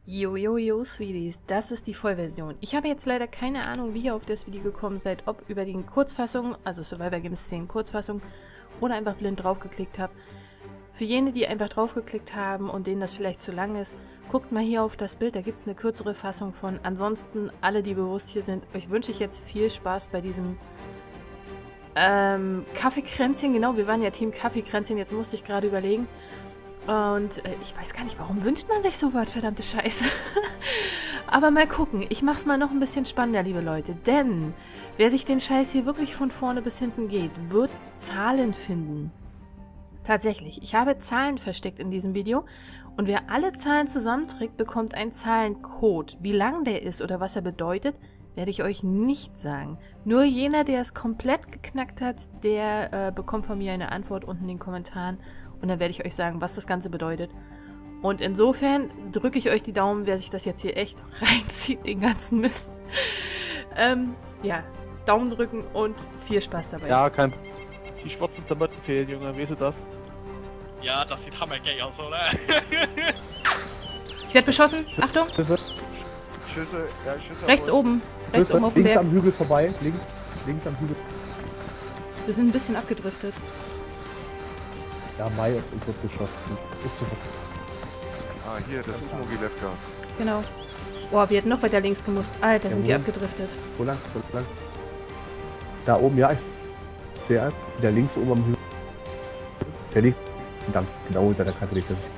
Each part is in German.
Jojojo, Sweeties, das ist die Vollversion. Ich habe jetzt leider keine Ahnung, wie ihr auf das Video gekommen seid, ob über die Kurzfassung, also Survivor Games 10 Kurzfassung, oder einfach blind draufgeklickt habt. Für jene, die einfach draufgeklickt haben und denen das vielleicht zu lang ist, guckt mal hier auf das Bild, da gibt es eine kürzere Fassung von. Ansonsten, alle, die bewusst hier sind, euch wünsche ich jetzt viel Spaß bei diesem Kaffeekränzchen. Genau, wir waren ja Team Kaffeekränzchen, jetzt musste ich gerade überlegen. Und ich weiß gar nicht, warum wünscht man sich sowas, verdammte Scheiße. Aber mal gucken, ich mach's mal noch ein bisschen spannender, liebe Leute. Denn wer sich den Scheiß hier wirklich von vorne bis hinten geht, wird Zahlen finden. Tatsächlich, ich habe Zahlen versteckt in diesem Video. Und wer alle Zahlen zusammenträgt, bekommt einen Zahlencode. Wie lang der ist oder was er bedeutet, werde ich euch nicht sagen. Nur jener, der es komplett geknackt hat, der bekommt von mir eine Antwort unten in den Kommentaren. Und dann werde ich euch sagen, was das Ganze bedeutet. Und insofern drücke ich euch die Daumen, wer sich das jetzt hier echt reinzieht, den ganzen Mist. Ja, Daumen drücken und viel Spaß dabei. Ja, die schwarzen Tomaten fehlen, Junge, weißt du das? Ja, das sieht hammergeil aus, oder? Ich werde beschossen. Achtung. Schüsse, Rechts oben. Rechts oben auf dem Links Berg. am Hügel vorbei. Links am Hügel. Wir sind ein bisschen abgedriftet. Ja, Mai und uns wird geschossen. Ist sofort. Ah, hier, das ist Mogilevka. Genau. Boah, wir hätten noch weiter links gemusst. Alter, sind wir Jawohl. abgedriftet. Wo lang? Wo lang? Da oben, ja. Der links oben am Hügel. Der liegt genau unter der Karte. Liegt das.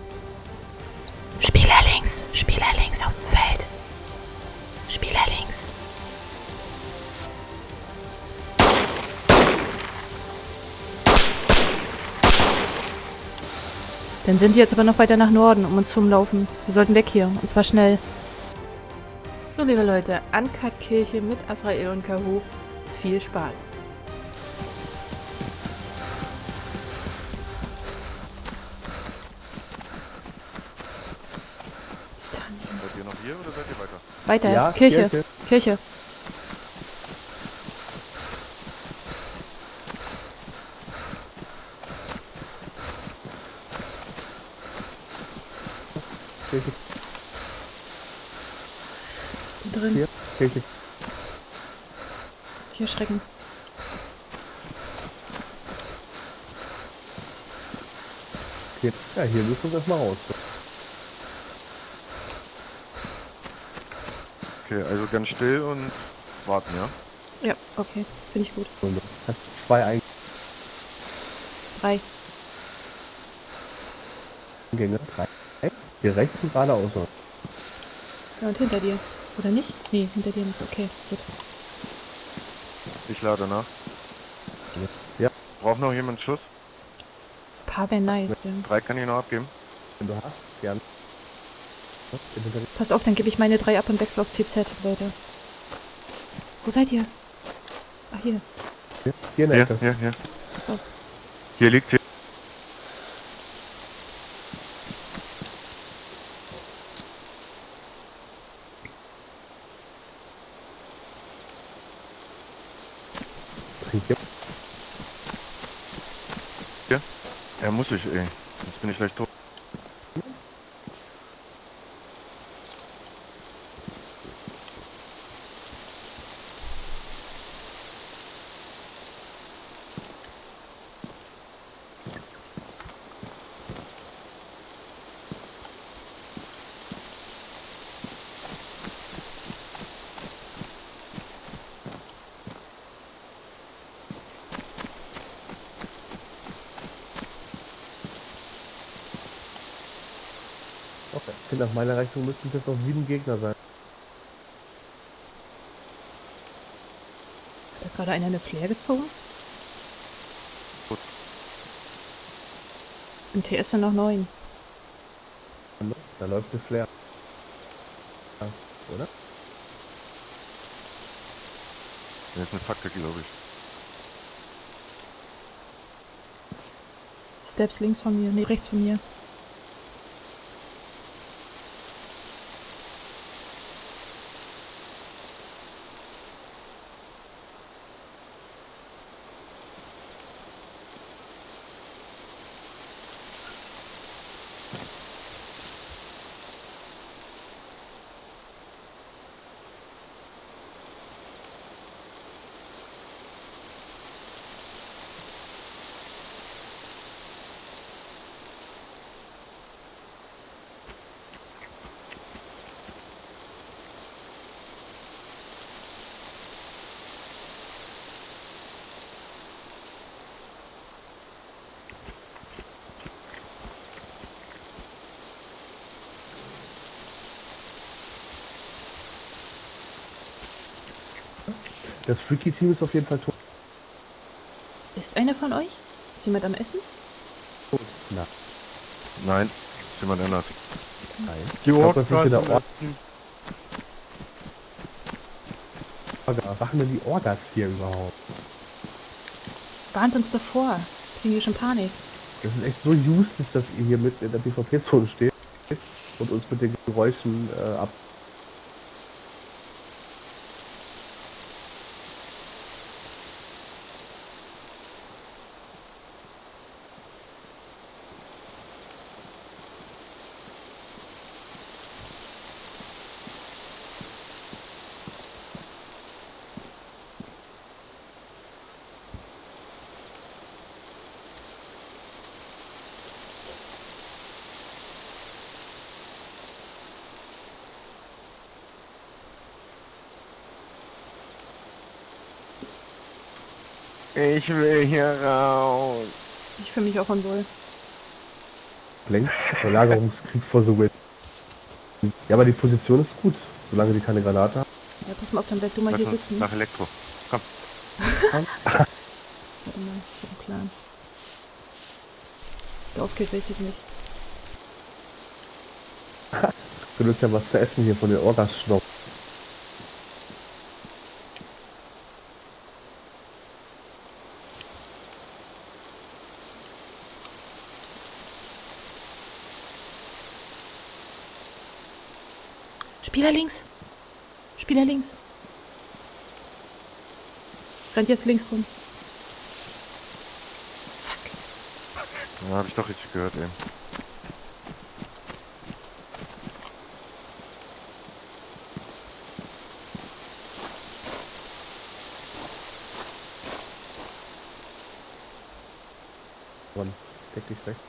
Spieler links auf dem Feld. Spieler links. Dann sind wir jetzt aber noch weiter nach Norden, um uns zu umlaufen. Wir sollten weg hier, und zwar schnell. So, liebe Leute, Uncut-Kirche mit Azrael und Kahu. Viel Spaß. Seid ihr noch hier oder seid ihr weiter? Weiter, Ja, Kirche. Kirche. Kirche. Drin. Hier. Kirche. Hier schrecken. Okay. Ja, hier müssen wir erstmal raus. Okay, also ganz still und warten, ja? Ja, okay. Finde ich gut. Und du hast 2 3. Eingänge. 3. Hier rechts und geradeaus. Ja, und hinter dir. Oder nicht? Nee, hinter dir nicht. Okay, gut. Ich lade nach. Ja. Braucht noch jemand Schuss? Paar wäre nice, ja. 3 kann ich noch abgeben. Wenn du hast, gern. Passt auf, dann gebe ich meine 3 ab und wechsle auf CZ, Leute. Wo seid ihr? Ah, hier. Hier in der Hier, Ecke. hier. Pass auf. Hier liegt hier. Hier. Er muss ich, ey. Jetzt bin ich gleich tot. Okay. Nach meiner Rechnung müssten es jetzt noch 7 Gegner sein. Hat da gerade einer eine Flair gezogen? Gut. Im TS sind noch 9. Da läuft eine Flair. Ja, oder? Das ist eine Fackel, glaube ich. Steps links von mir. Nee, rechts von mir. Das Freaky-Team ist auf jeden Fall tot. Ist einer von euch? Ist jemand am Essen? Na, Nein, ist jemand anders. nein. Die Ich glaub, das Orgas ist wieder im Osten. Orga. Was machen denn die Orgas hier überhaupt? Warnt uns davor. Kriegen wir schon Panik. Das ist echt so useless, dass ihr hier mit in der PvP-Zone steht und uns mit den Geräuschen ab... Ich will hier raus. Ich fühle mich auch unwohl. Längst Verlagerungskrieg vor The Win. Ja, aber die Position ist gut, solange die keine Granate haben. Ja, pass mal auf, dann bleib du mal Lass hier uns sitzen. nach Elektro. Komm. Warte mal, ich hab einen Plan. Der aufgeht, weiß ich nicht. Du willst ja was zu essen hier von den Orgas schnappen. Spieler links! Spieler links! Rennt jetzt links rum. Ja, hab ich doch richtig gehört eben. Mann, deck dich weg.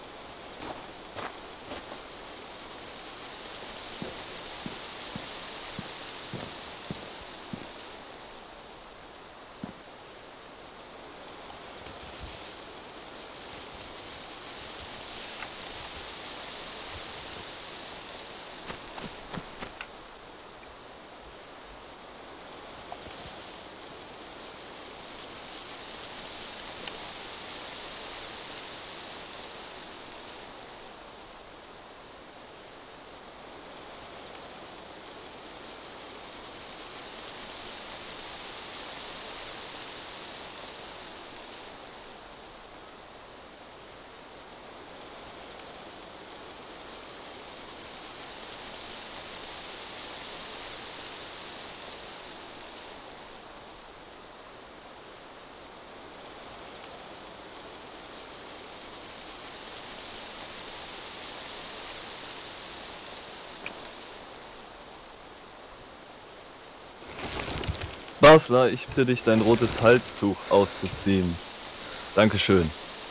Basler, ich bitte dich, dein rotes Halstuch auszuziehen. Dankeschön.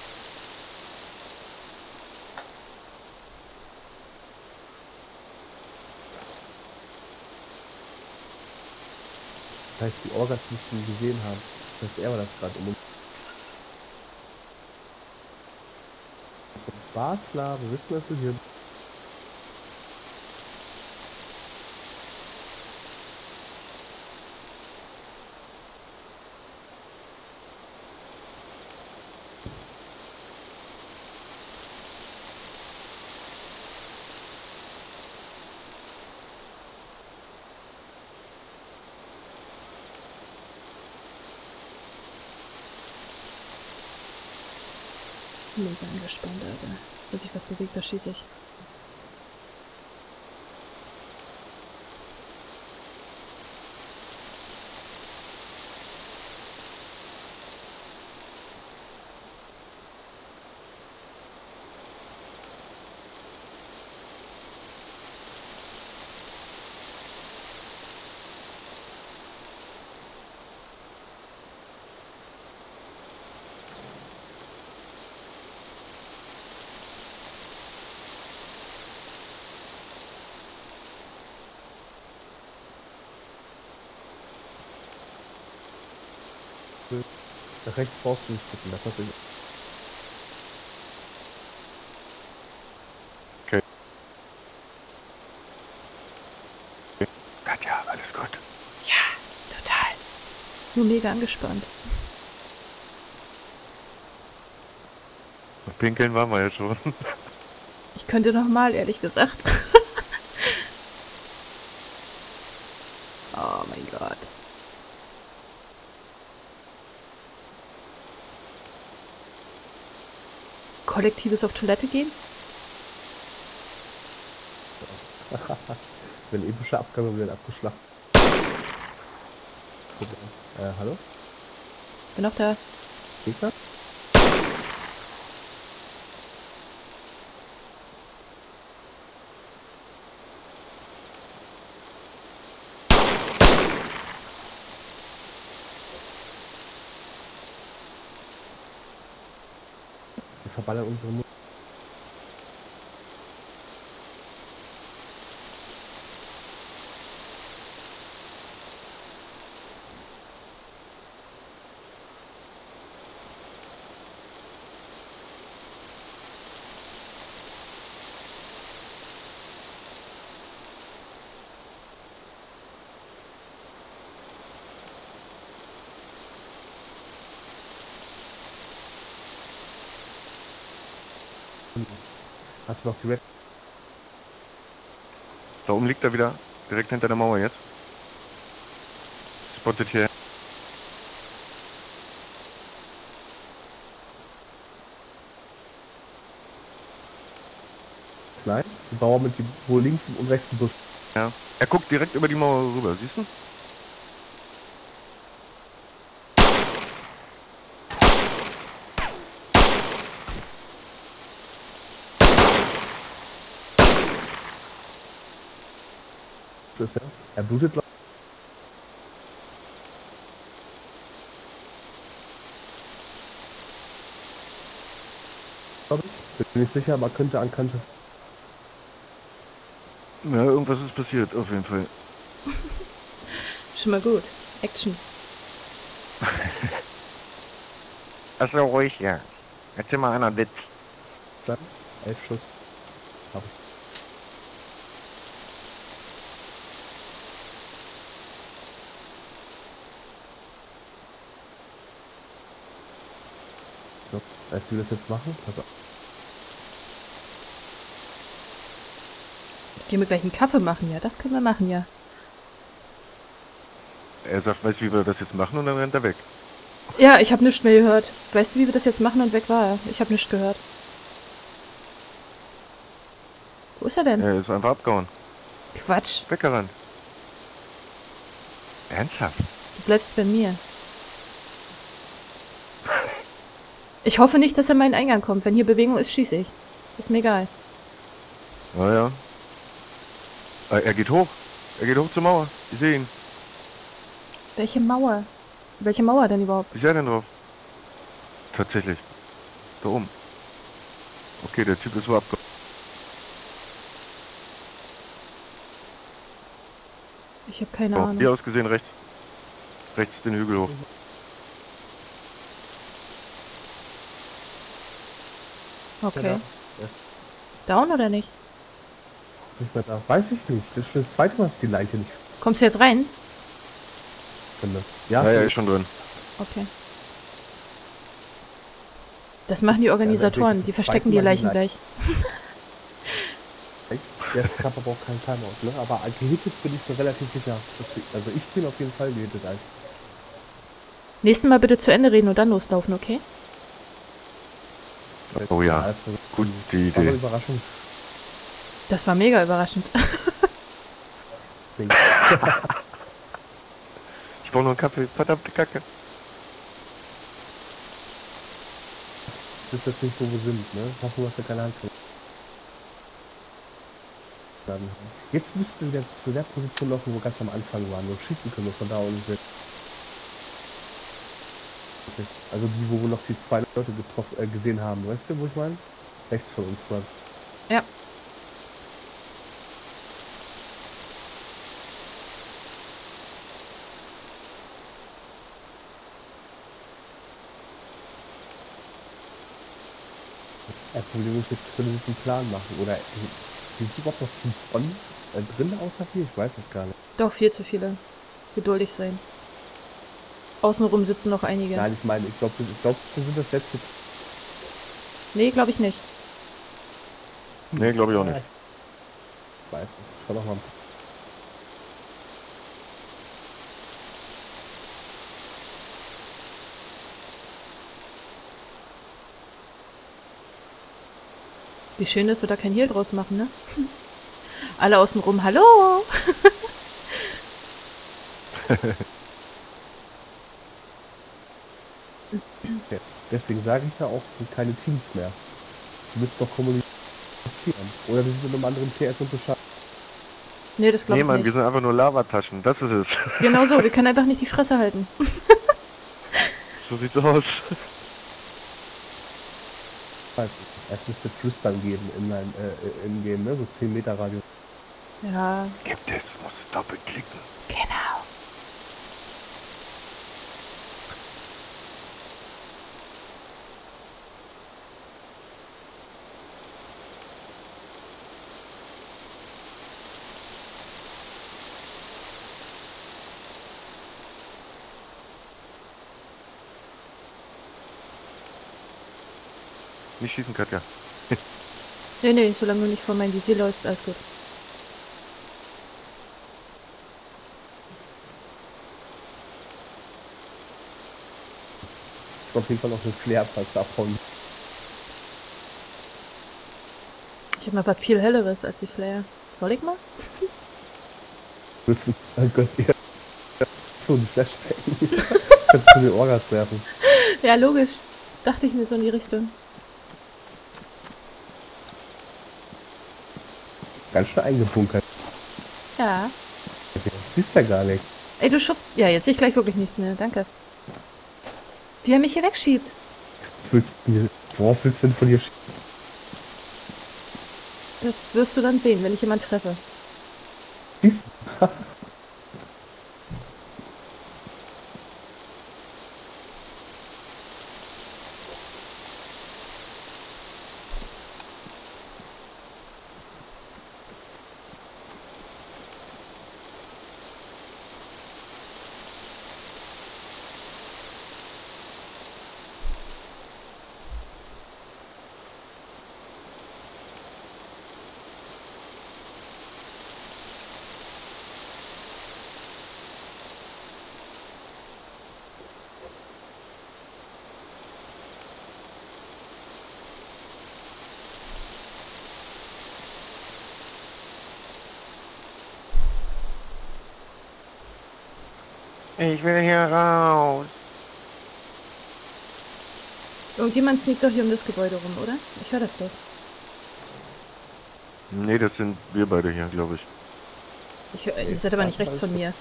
Das heißt, die Orgas müssen gesehen haben. Das heißt, er war das gerade um uns. Basler, wir wissen, dass du hier... Mega angespannt, Alter. Wenn sich was bewegt, da schieße ich. Nach rechts brauchst du nicht gucken, da kannst du... Katja, alles gut. Ja, total. nur mega angespannt. Auf Pinkeln waren wir ja schon. Ich könnte noch mal, ehrlich gesagt. Oh mein Gott. Kollektives auf Toilette gehen? Wenn epische Abgabe werden abgeschlachtet. Hallo? Bin noch da. Gegner? Wir verballern unsere Mutter. Hast du noch die Red? Da oben liegt er wieder. Direkt hinter der Mauer jetzt. Spottet hier. Nein, die Bauer mit dem wohl links und rechts Bus. Ja. Er guckt direkt über die Mauer rüber, siehst du? Er blutet, glaube ich. Bin nicht sicher, aber könnte an Kante. Ja, irgendwas ist passiert, auf jeden Fall. Schon mal gut. Action. Achso, ruhig, ja. Erzähl mal einer Witz. Dann 11 Schuss. Hab ich. So, als wir das jetzt machen, pass auf. Gehen wir gleich einen Kaffee machen, ja? Das können wir machen, ja. Er sagt, weißt du, wie wir das jetzt machen, und dann rennt er weg. Ja, ich habe nichts mehr gehört. Weißt du, wie wir das jetzt machen, und weg war er. Ich habe nichts gehört. Wo ist er denn? Er ist einfach abgehauen. Quatsch. Weggerannt. Ernsthaft? Du bleibst bei mir. Ich hoffe nicht, dass er in meinen Eingang kommt. Wenn hier Bewegung ist, schieße ich. Ist mir egal. Ja. Er geht hoch. Er geht hoch zur Mauer. Ich sehe ihn. Welche Mauer? Welche Mauer denn überhaupt? Wie ist er denn drauf? Tatsächlich. Da oben. Okay, der Typ ist so abgehauen. Ich habe keine Oh, hier Ahnung. aus gesehen rechts. Rechts den Hügel hoch. Okay. Ja. Down oder nicht? Nicht mehr da. Weiß ich nicht. Das ist schon das zweite Mal, dass ich die Leiche nicht Kommst du jetzt rein? finde. Ja, Ja, ja, ist schon drin. Okay. Das machen die Organisatoren. Die verstecken die Leichen gleich. der Kappa braucht keinen Timeout, ne? Aber gehittet bin ich mir relativ sicher. Also ich bin auf jeden Fall gehittet. Nächstes Mal bitte zu Ende reden und dann loslaufen, okay? Oh ja, Also, gute war eine Idee. Überraschung. Das war mega überraschend. Ich brauche noch einen Kaffee. Verdammte Kacke. Das ist jetzt nicht, wo wir sind, ne? Hoffen wir, dass wir keine Hand kriegen. Jetzt müssten wir zu der Position laufen, wo wir ganz am Anfang waren. Wir schießen können wir von da unten weg. Okay. Also die, wo wir noch die zwei Leute gesehen haben. Weißt du, wo ich meine? Rechts von uns quasi. Ja. Das Problem ist, jetzt können wir einen Plan machen. Oder sind überhaupt noch 5 von drin außer hier? Ich weiß es gar nicht. Doch, viel zu viele. Geduldig sein. Außenrum sitzen noch einige. Nein, ich meine, ich glaube, das sind das letzte. Nee, glaube ich nicht. Nee, glaube ich auch nicht. Ich weiß nicht. Schau doch mal. Wie schön, dass wir da kein Hehl draus machen, ne? Alle außenrum, hallo! Ja, deswegen sage ich ja auch, sind keine Teams mehr. Du müsst doch kommunizieren. Oder wir sind in einem anderen PS unterscheiden. Nee, das glaube Nee, ich Mann, wir nicht. sind einfach nur Lavataschen. Das ist es. Genau so, wir können einfach nicht die Fresse halten. So sieht's aus. Es müsste Flüstern geben in Game, ne? So 10 Meter Radius. Ja, Gibt es, muss doppelklicken. genau. Nicht schießen, Katja. Nee, nee, solange du nicht vor mein Visier läufst, alles gut. Ich auf jeden Fall noch eine Flairpass abhauen. Ich habe mal was viel Helleres als die Flare. Soll ich mal? Müssen. Oh Gott, ja. So ein Flashbang. Kannst du die Orgas werfen. Ja, logisch. Dachte ich mir so in die Richtung. Ganz schön eingebunkert. Ja. Das siehst ja gar nicht. Ey, du schubst... Ja, jetzt sehe ich gleich wirklich nichts mehr. Danke. Wie er mich hier wegschiebt. Worauf willst du denn von dir Das wirst du dann sehen, wenn ich jemanden treffe. Ich will hier raus. Irgendjemand sneakt doch hier um das Gebäude rum, oder? Ich höre das doch. Nee, das sind wir beide hier, glaube ich. Ihr seid aber nicht rechts von mir.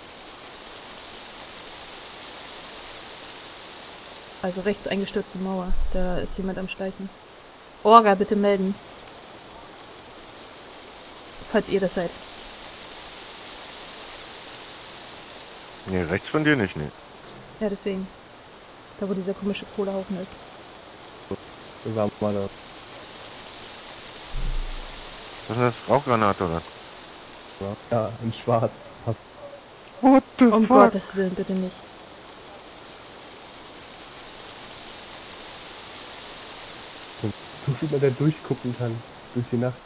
Also rechts eingestürzte Mauer. Da ist jemand am Schleichen. Orga, bitte melden. Falls ihr das seid. Nee, rechts von dir nicht, nee. Ja, deswegen. Da, wo dieser komische Kohlehaufen ist. Wir waren mal da. Was ist das? Rauchgranate, oder? Ja, in schwarz. What the Um fuck? Gottes Willen, bitte nicht. So wie man da durchgucken kann. Durch die Nacht.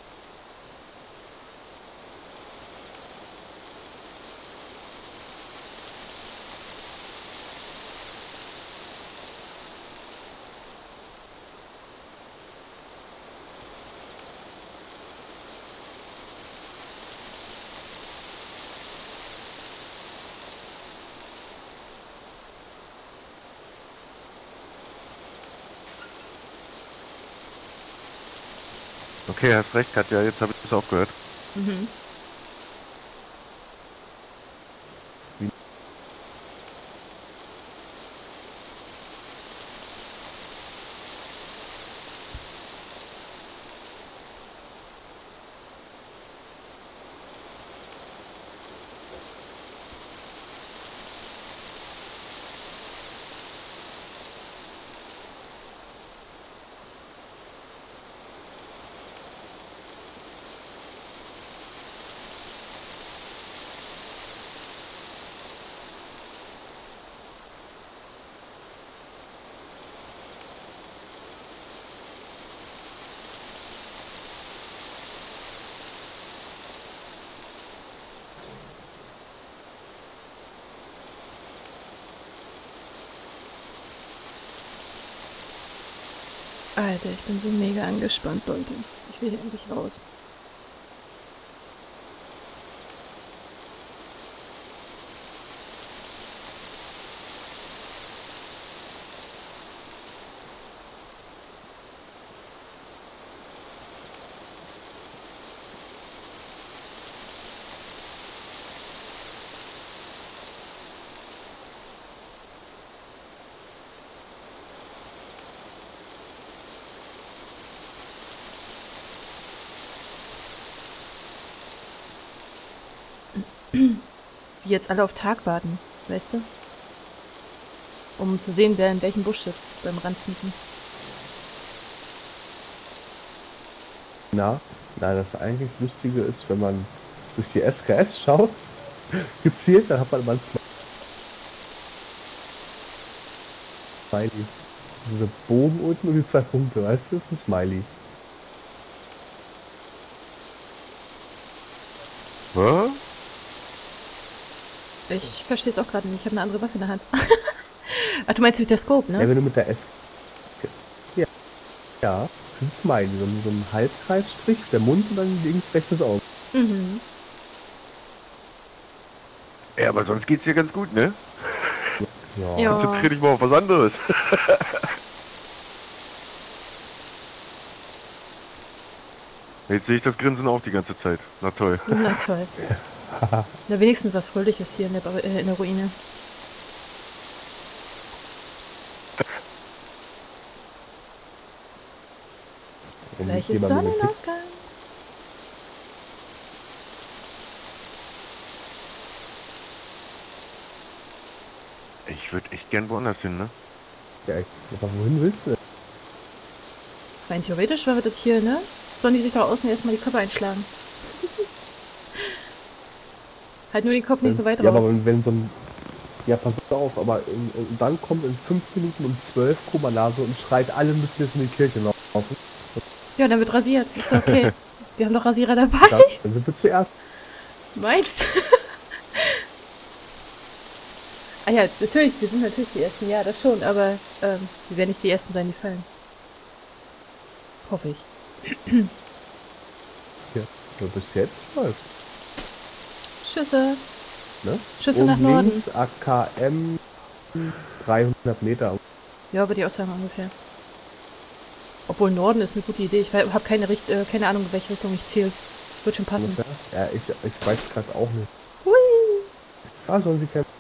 Okay, hast recht, Katja, jetzt habe ich es aufgehört. Mhm. Alter, ich bin so mega angespannt, Leute. Ich will hier endlich raus. Wie jetzt alle auf Tag warten, weißt du? Um zu sehen, wer in welchem Busch sitzt beim Randsneaken. Na, das eigentlich Lustige ist, wenn man durch die SKS schaut, gezielt, dann hat man immer ein Smiley. Diese Bogen unten und die 2 Punkte, weißt du, das ist ein Smiley. Was? Ich verstehe es auch gerade nicht. Ich habe eine andere Waffe in der Hand. Ach, du meinst durch der Scope, Ja, ne? wenn du mit der S... Ja, ein Smiley, so ein Halbkreisstrich, der Mund und dann links, rechtes Auge. Mhm. Ja, aber sonst geht's dir ganz gut, ne? Ja. Ja. Konzentrier dich mal auf was anderes. Jetzt sehe ich das Grinsen auch die ganze Zeit. Na toll. Na toll. Na, wenigstens was Fröhliches hier in der Ruine. Und Gleich ich ist geh mal mit dem Sonnenaufgang. Ich würde echt gern woanders hin, ne? Ja, aber wohin willst du denn? Rein theoretisch war das hier, ne? Sollen die sich da außen erstmal die Köpfe einschlagen? Halt nur den Kopf nicht so weit Ja, raus. aber wenn so ein... Ja, pass auf, aber dann kommt in 5 Minuten um 12 Komanase und schreit, alle müssen jetzt in die Kirche laufen. Ja, dann wird rasiert. Ist doch okay. Wir haben doch Rasierer dabei. Ja, dann sind wir zuerst. Meinst du? Ah ja, natürlich, wir sind natürlich die Ersten, ja, das schon, aber wir werden nicht die Ersten sein, die fallen. Hoffe ich. Ja, bis jetzt läuft. Schüsse. Ne? Schüsse nach Norden. Links, AKM 300 Meter. Ja, würde ich auch sagen ungefähr. Obwohl Norden ist eine gute Idee. Ich habe keine Ahnung, in welche Richtung ich ziele. Wird schon passen. Ungefähr. Ja, ich weiß gerade auch nicht. Hui. Ah, sollen sie kämpfen?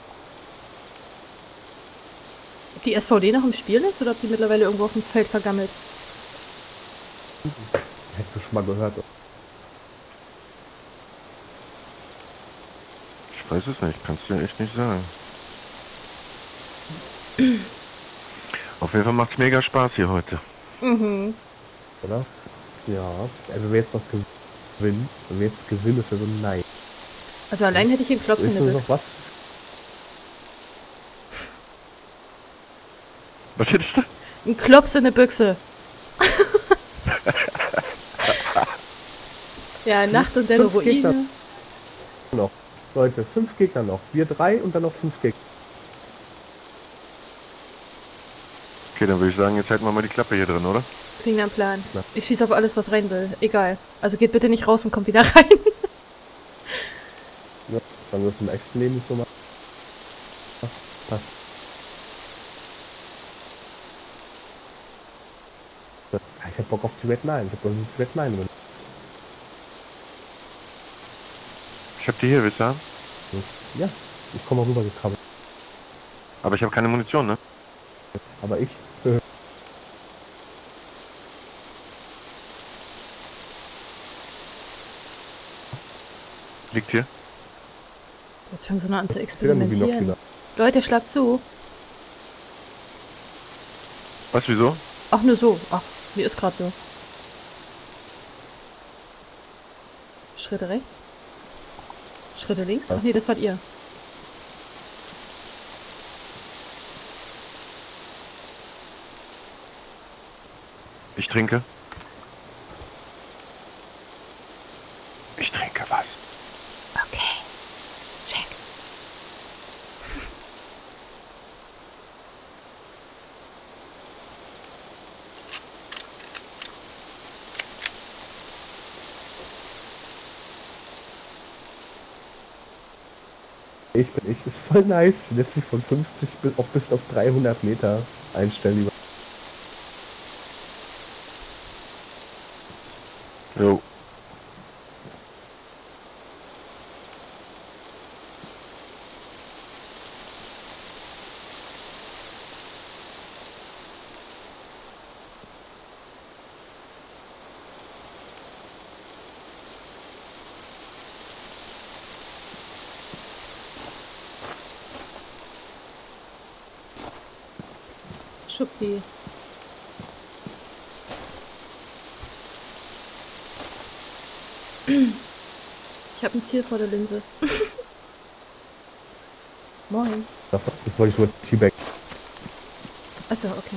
Ob die SVD noch im Spiel ist oder ob die mittlerweile irgendwo auf dem Feld vergammelt? Hättest du schon mal gehört. Ich weiß es nicht, kannst du dir echt nicht sagen. Auf jeden Fall macht's mega Spaß hier heute. Mhm. Oder? Ja. Also wer jetzt noch gewinnt, wenn wir jetzt gewinnen, ist ja so nein. Also allein hätte ich einen Klops in Ist der noch Büchse. was? Was hättest du? Ein Klops in der Büchse. Ja, Nacht und der 5 Gegner Ruine. noch. Leute, 5 Gegner noch. Wir 3 und dann noch 5 Gegner. Okay, dann würde ich sagen, jetzt halten wir mal die Klappe hier drin, oder? Klingt nach einem Plan. Ja. Ich schieße auf alles, was rein will. Egal. Also geht bitte nicht raus und kommt wieder rein. Ja, dann wirst du im echten Leben nicht so machen. Passt. Ich hab Bock auf die Red 9. Ich hab Bock auf die Red 9 drin. Ich hab die hier, willst du haben? Ja, ich komme auch rüber gekrabbelt. Aber ich habe keine Munition, ne? Aber ich... Liegt hier. Jetzt fangen sie noch an zu wieder experimentieren. wieder. Leute, schlagt zu. Was, wieso? Ach, nur so. Ach, mir ist gerade so. Schritte rechts. Schritte links. Ach nee, das wart ihr. Ich trinke. Ich trinke was. Okay. Check. Ich ist voll nice. Lässt sich von 50 bis auf 300 Meter einstellen. Jo. Schubsi. Ich habe ein Ziel vor der Linse. Moin. Das wollte ich so T-Bag. Achso, okay.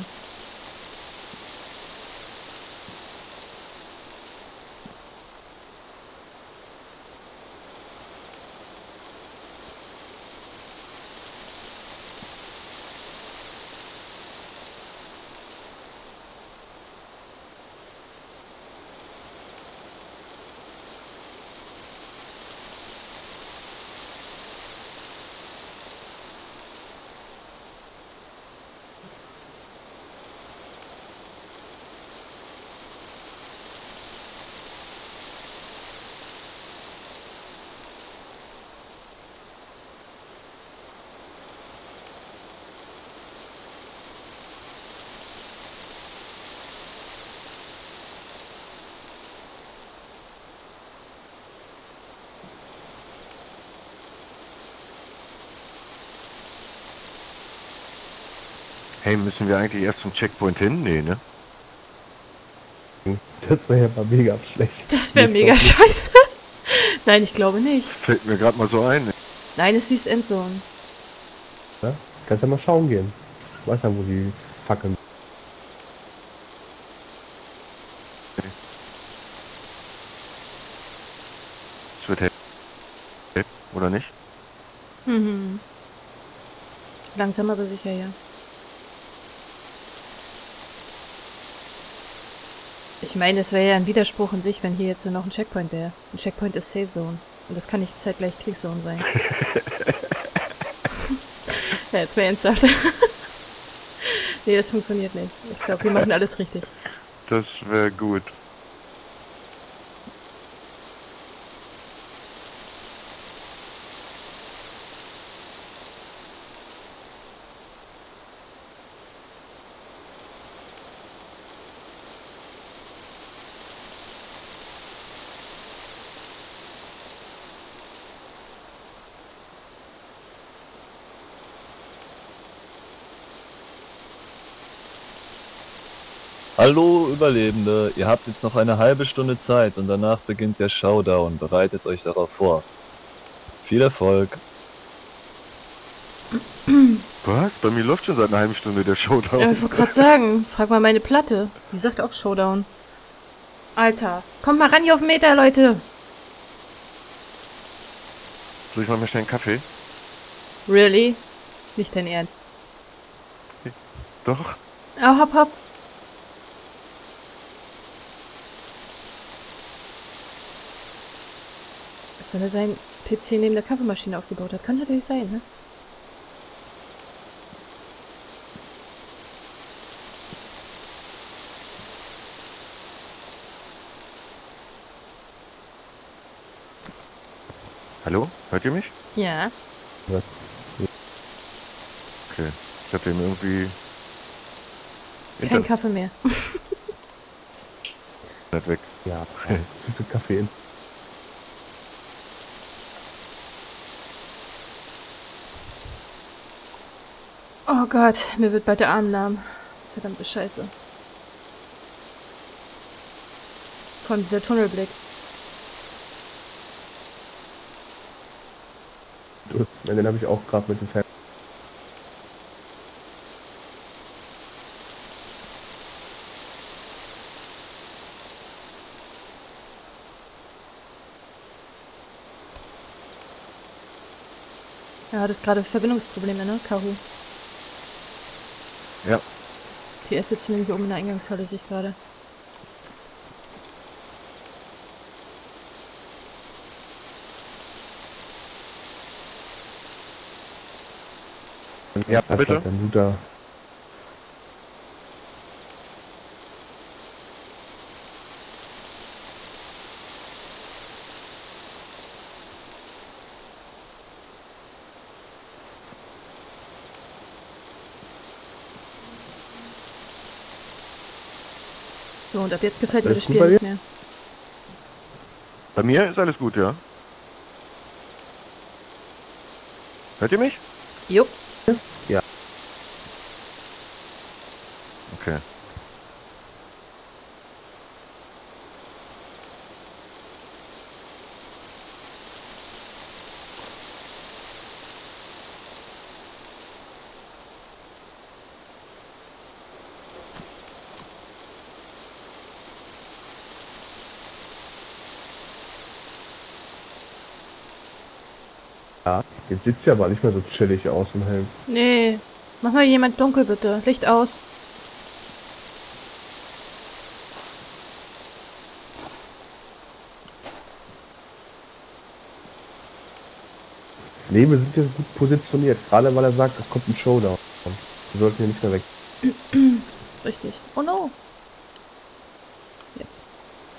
Hey, müssen wir eigentlich erst zum Checkpoint hin? Nee, ne? Das wäre ja mal mega schlecht. Das wäre Nicht mega doch. scheiße. Nein, ich glaube nicht. Fällt mir gerade mal so ein. Nein, es hieß Endzone. Ja? Kannst ja mal schauen gehen. Ich weiß ja, wo die Fackeln. Es wird hell. Oder nicht? Mhm. Langsam aber sicher, ja. Ich meine, es wäre ja ein Widerspruch in sich, wenn hier jetzt nur noch ein Checkpoint wäre. Ein Checkpoint ist Safe Zone. Und das kann nicht zeitgleich Click Zone sein. Ja, jetzt mal ernsthaft. Nee, das funktioniert nicht. Ich glaube, wir machen alles richtig. Das wäre gut. Hallo Überlebende, ihr habt jetzt noch eine halbe Stunde Zeit und danach beginnt der Showdown. Bereitet euch darauf vor. Viel Erfolg. Was? Bei mir läuft schon seit einer halben Stunde der Showdown. Ja, ich wollte gerade sagen, frag mal meine Platte. Die sagt auch Showdown. Alter, kommt mal ran hier auf den Meter, Leute. Soll ich mal schnell einen Kaffee? Really? Nicht dein Ernst. Doch. Oh, hopp, hopp. Als wenn er seinen PC neben der Kaffeemaschine aufgebaut hat. Kann natürlich sein, ne? Hallo? Hört ihr mich? Ja. Okay. Ich hab dem irgendwie... Kein Kaffee mehr. Internet weg. Ja, süße Kaffee in. Oh Gott, mir wird bald der Arm lahm. Verdammte Scheiße. Vor allem dieser Tunnelblick. Ja, den habe ich auch gerade mit dem Fan. Ja, das ist gerade Verbindungsprobleme, ne, Kahu? Ja. PS sitzt nämlich oben in der Eingangshalle, sehe ich gerade. Ja, bitte. Der Mutter. So, und ab jetzt gefällt mir Alles das gut Spiel bei nicht mehr. Bei mir ist alles gut, ja. Hört ihr mich? Jo. Okay. Ja, jetzt sieht ja aber nicht mehr so chillig aus im Helm. Nee. Mach mal jemand dunkel, bitte. Licht aus. Nee, wir sind hier gut positioniert, gerade weil er sagt, es kommt ein Showdown. Wir sollten hier nicht mehr weg. Richtig. Oh no. Jetzt.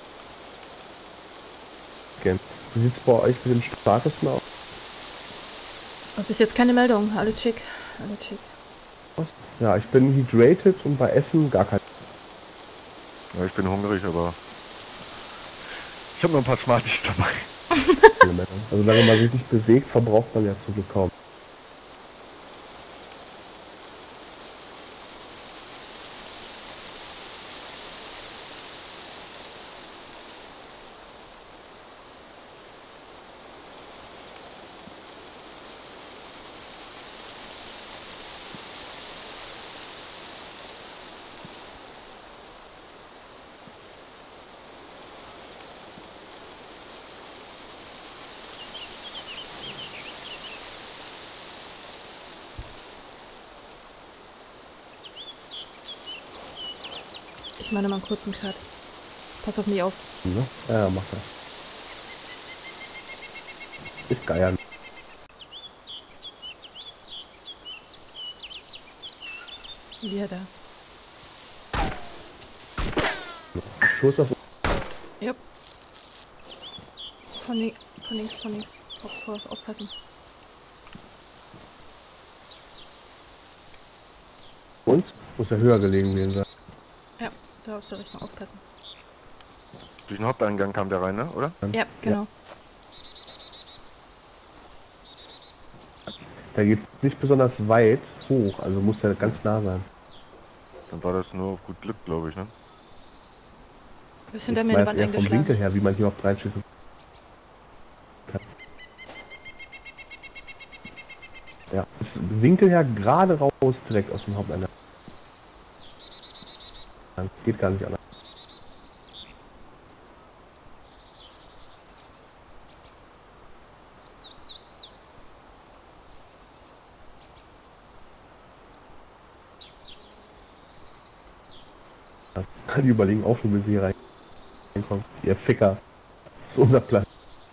gehen. Wie sieht's bei euch mit dem Status mal aus? Bis jetzt keine Meldung. Alle schick. Alle schick. Ja, ich bin hydrated und bei Essen gar kein. Ja, ich bin hungrig, aber ich habe noch ein paar Smarties dabei. Elemente. Also solange man sich nicht bewegt, verbraucht man ja zum Glück kaum. Ich meine mal einen kurzen Cut. Pass auf mich auf. Ne? Ja, macht das. Ist geil. Wieder da. Schuss auf. Jupp. Von links, von links. Aufpassen. Uns muss er höher gelegen gewesen sein. Ja, da musst du richtig mal aufpassen. Durch den Haupteingang kam der rein, ne? Oder? Ja, genau. Der geht nicht besonders weit hoch, also muss er ganz nah sein. Dann war das nur auf gut Glück, glaube ich, ne? Du bist hinter mir in die Wand eher vom Winkel eingeschlagen. her, wie man hier auf 3 Schüsse kann. Ja, Winkel her gerade raus, direkt aus dem Haupteingang. Geht gar nicht anders. Die überlegen auch schon, wie sie hier reinkommen. Ihr Ficker. Das ist unser Platz.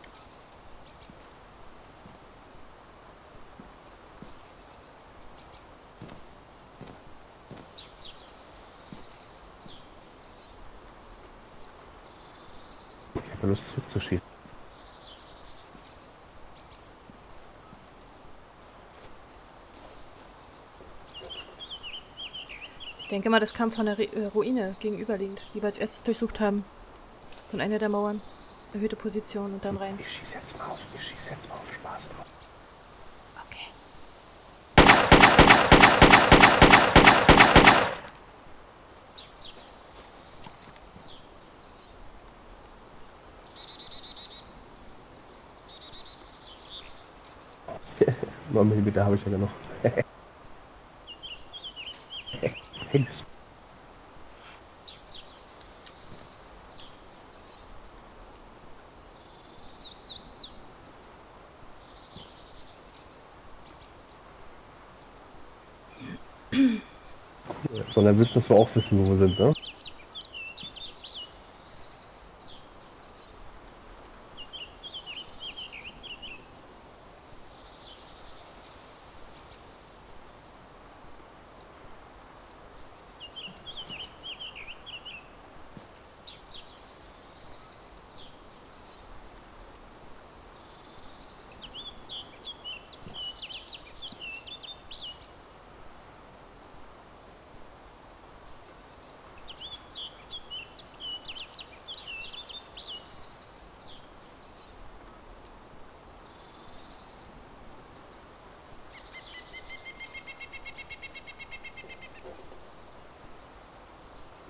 Ich habe Lust zurückzuschießen. Ich denke mal, das kam von der Ruine gegenüberliegend, die wir als erstes durchsucht haben. Von einer der Mauern. Erhöhte Position und dann rein. Ich schieße jetzt mal auf, Spaß drauf. Okay. Mami, bitte habe ich ja noch. Hängt. Sondern willst du das auch wissen, wo wir sind, ne?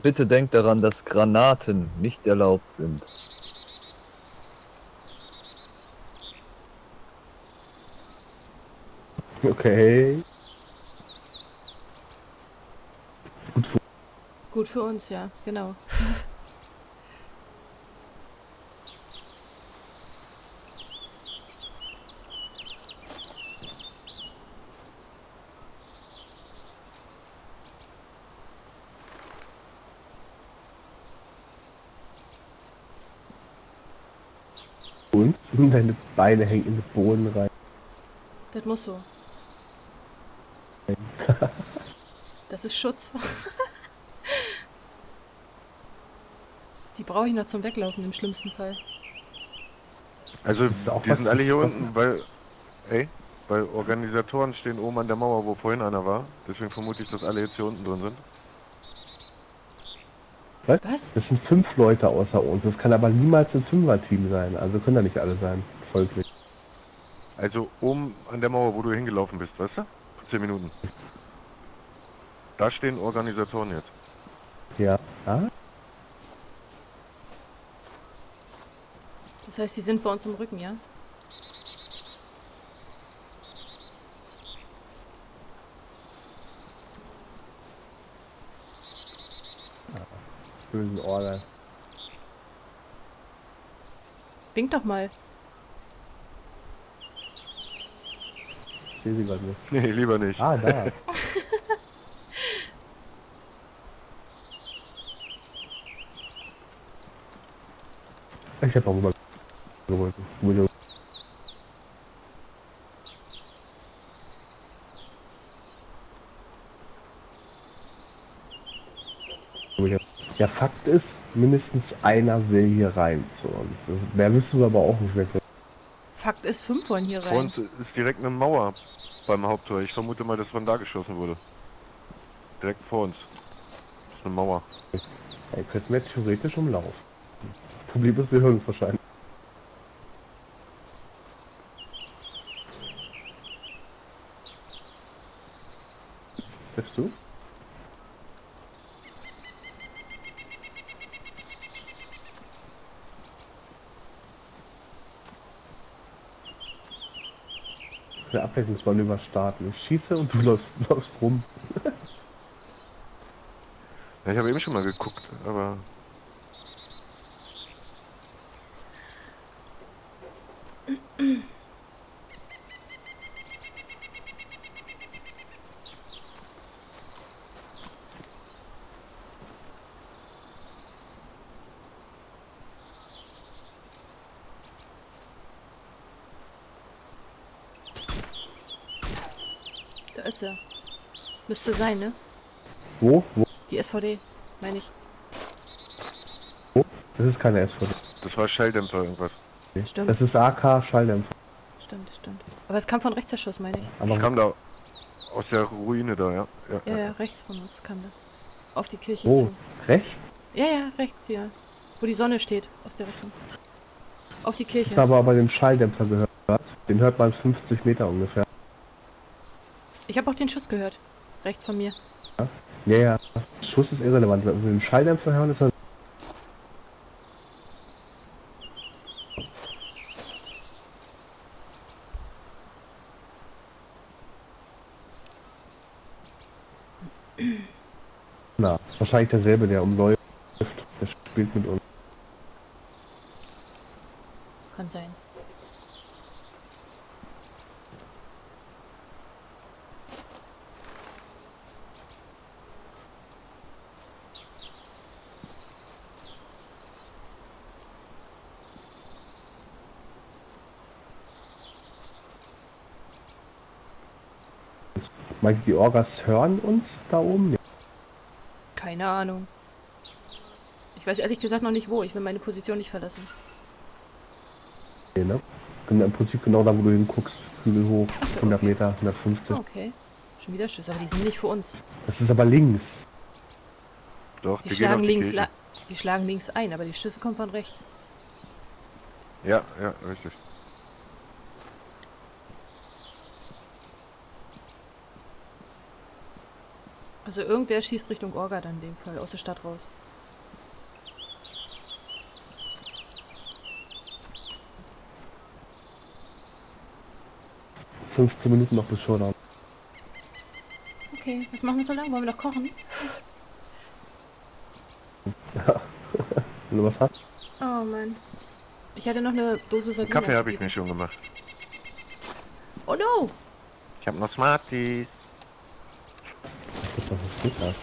Bitte denkt daran, dass Granaten nicht erlaubt sind. Okay. Gut für uns, ja, genau. Und deine Beine hängen in den Boden rein. Das muss so. Das ist Schutz. Die brauche ich noch zum Weglaufen im schlimmsten Fall. Also, Ist auch die was sind alle hier getroffen? unten, weil Organisatoren stehen oben an der Mauer, wo vorhin einer war. Deswegen vermute ich, dass alle jetzt hier unten drin sind. Was? Das sind 5 Leute außer uns. Das kann aber niemals ein 5er-Team sein. Also können da nicht alle sein. Folglich. Also oben an der Mauer, wo du hingelaufen bist, weißt du? Vor 10 Minuten. Da stehen Organisatoren jetzt. Ja. Ah? Das heißt, die sind bei uns im Rücken, ja? Bösen Order. Wink doch mal. Ich sehe sie gerade nicht. Nee, lieber nicht. Ah, da. Ich hab auch rüber geholt. Der Fakt ist, mindestens einer will hier rein zu uns. Mehr wissen wir aber auch nicht mehr. Fakt ist, 5 wollen hier Vor rein. uns ist direkt eine Mauer beim Haupttor. Ich vermute mal, dass von da geschossen wurde. Direkt vor uns. Das ist eine Mauer. Da könnten wir theoretisch umlaufen. Problem ist, wir hören uns wahrscheinlich. Bist du? Für Ablenkungsmanöver starten. Ich schieße und du läufst rum. Ja, ich habe eben schon mal geguckt, aber... Da ist er. Müsste sein, ne? Wo? Wo? Die SVD, meine ich. Das ist keine SVD. Das war Schalldämpfer irgendwas. Stimmt. Das ist AK Schalldämpfer. Stimmt. Aber es kam von rechts der Schuss, meine ich. Aber Ich kam da aus der Ruine da, ja. Ja, rechts von uns kam das. Auf die Kirche wo? zu. Rechts? Ja, rechts hier. Wo die Sonne steht, aus der Richtung. Auf die Ich Kirche. habe aber den Schalldämpfer gehört. Den hört man 50 Meter ungefähr. Ich habe auch den Schuss gehört. Rechts von mir. Ja. Schuss ist irrelevant. Wenn wir den Schalldämpfer hören, ist er... Na, wahrscheinlich derselbe, der umläuft. Der spielt mit uns. Kann sein. Meinst du, die Orgas hören uns da oben? Ja. Keine Ahnung. Ich weiß ehrlich gesagt noch nicht wo. Ich will meine Position nicht verlassen. Nee, ne? Im Prinzip genau da, wo du hinguckst. Hügel hoch, Ach so, 100 okay. Meter, 150. Okay. Schon wieder Schuss, aber die sind nicht für uns. Das ist aber links. Doch, Die wir gehen auf schlagen die links, Kirche. die schlagen links ein, aber die Schüsse kommen von rechts. Ja, richtig. Also irgendwer schießt Richtung Orga dann in dem Fall, aus der Stadt raus. Ja. 15 Minuten noch bis Showdown. Okay, was machen wir so lange? Wollen wir noch kochen? Wenn du was hast. Oh Mann. Ich hatte noch eine Dose Sardinen. Kaffee habe ich mir schon gemacht. Oh no! Ich habe noch Smarties. Das ist doch was Snickers.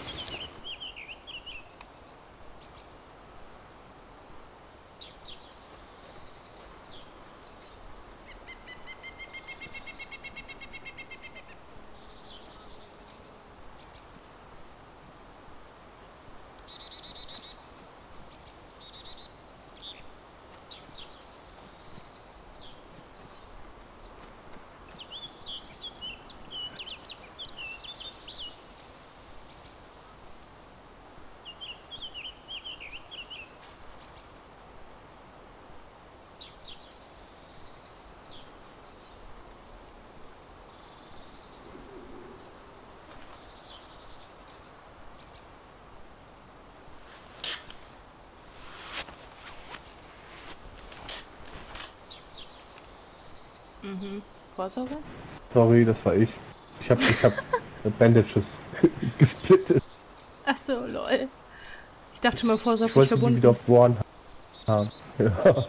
Mhm. Vorsorge? Sorry, das war ich. Ich hab Bandages gesplittet. Ach so, lol. Ich dachte schon mal Ich vorsorglich wollte die verbunden. wieder auf Warn haben. Ja.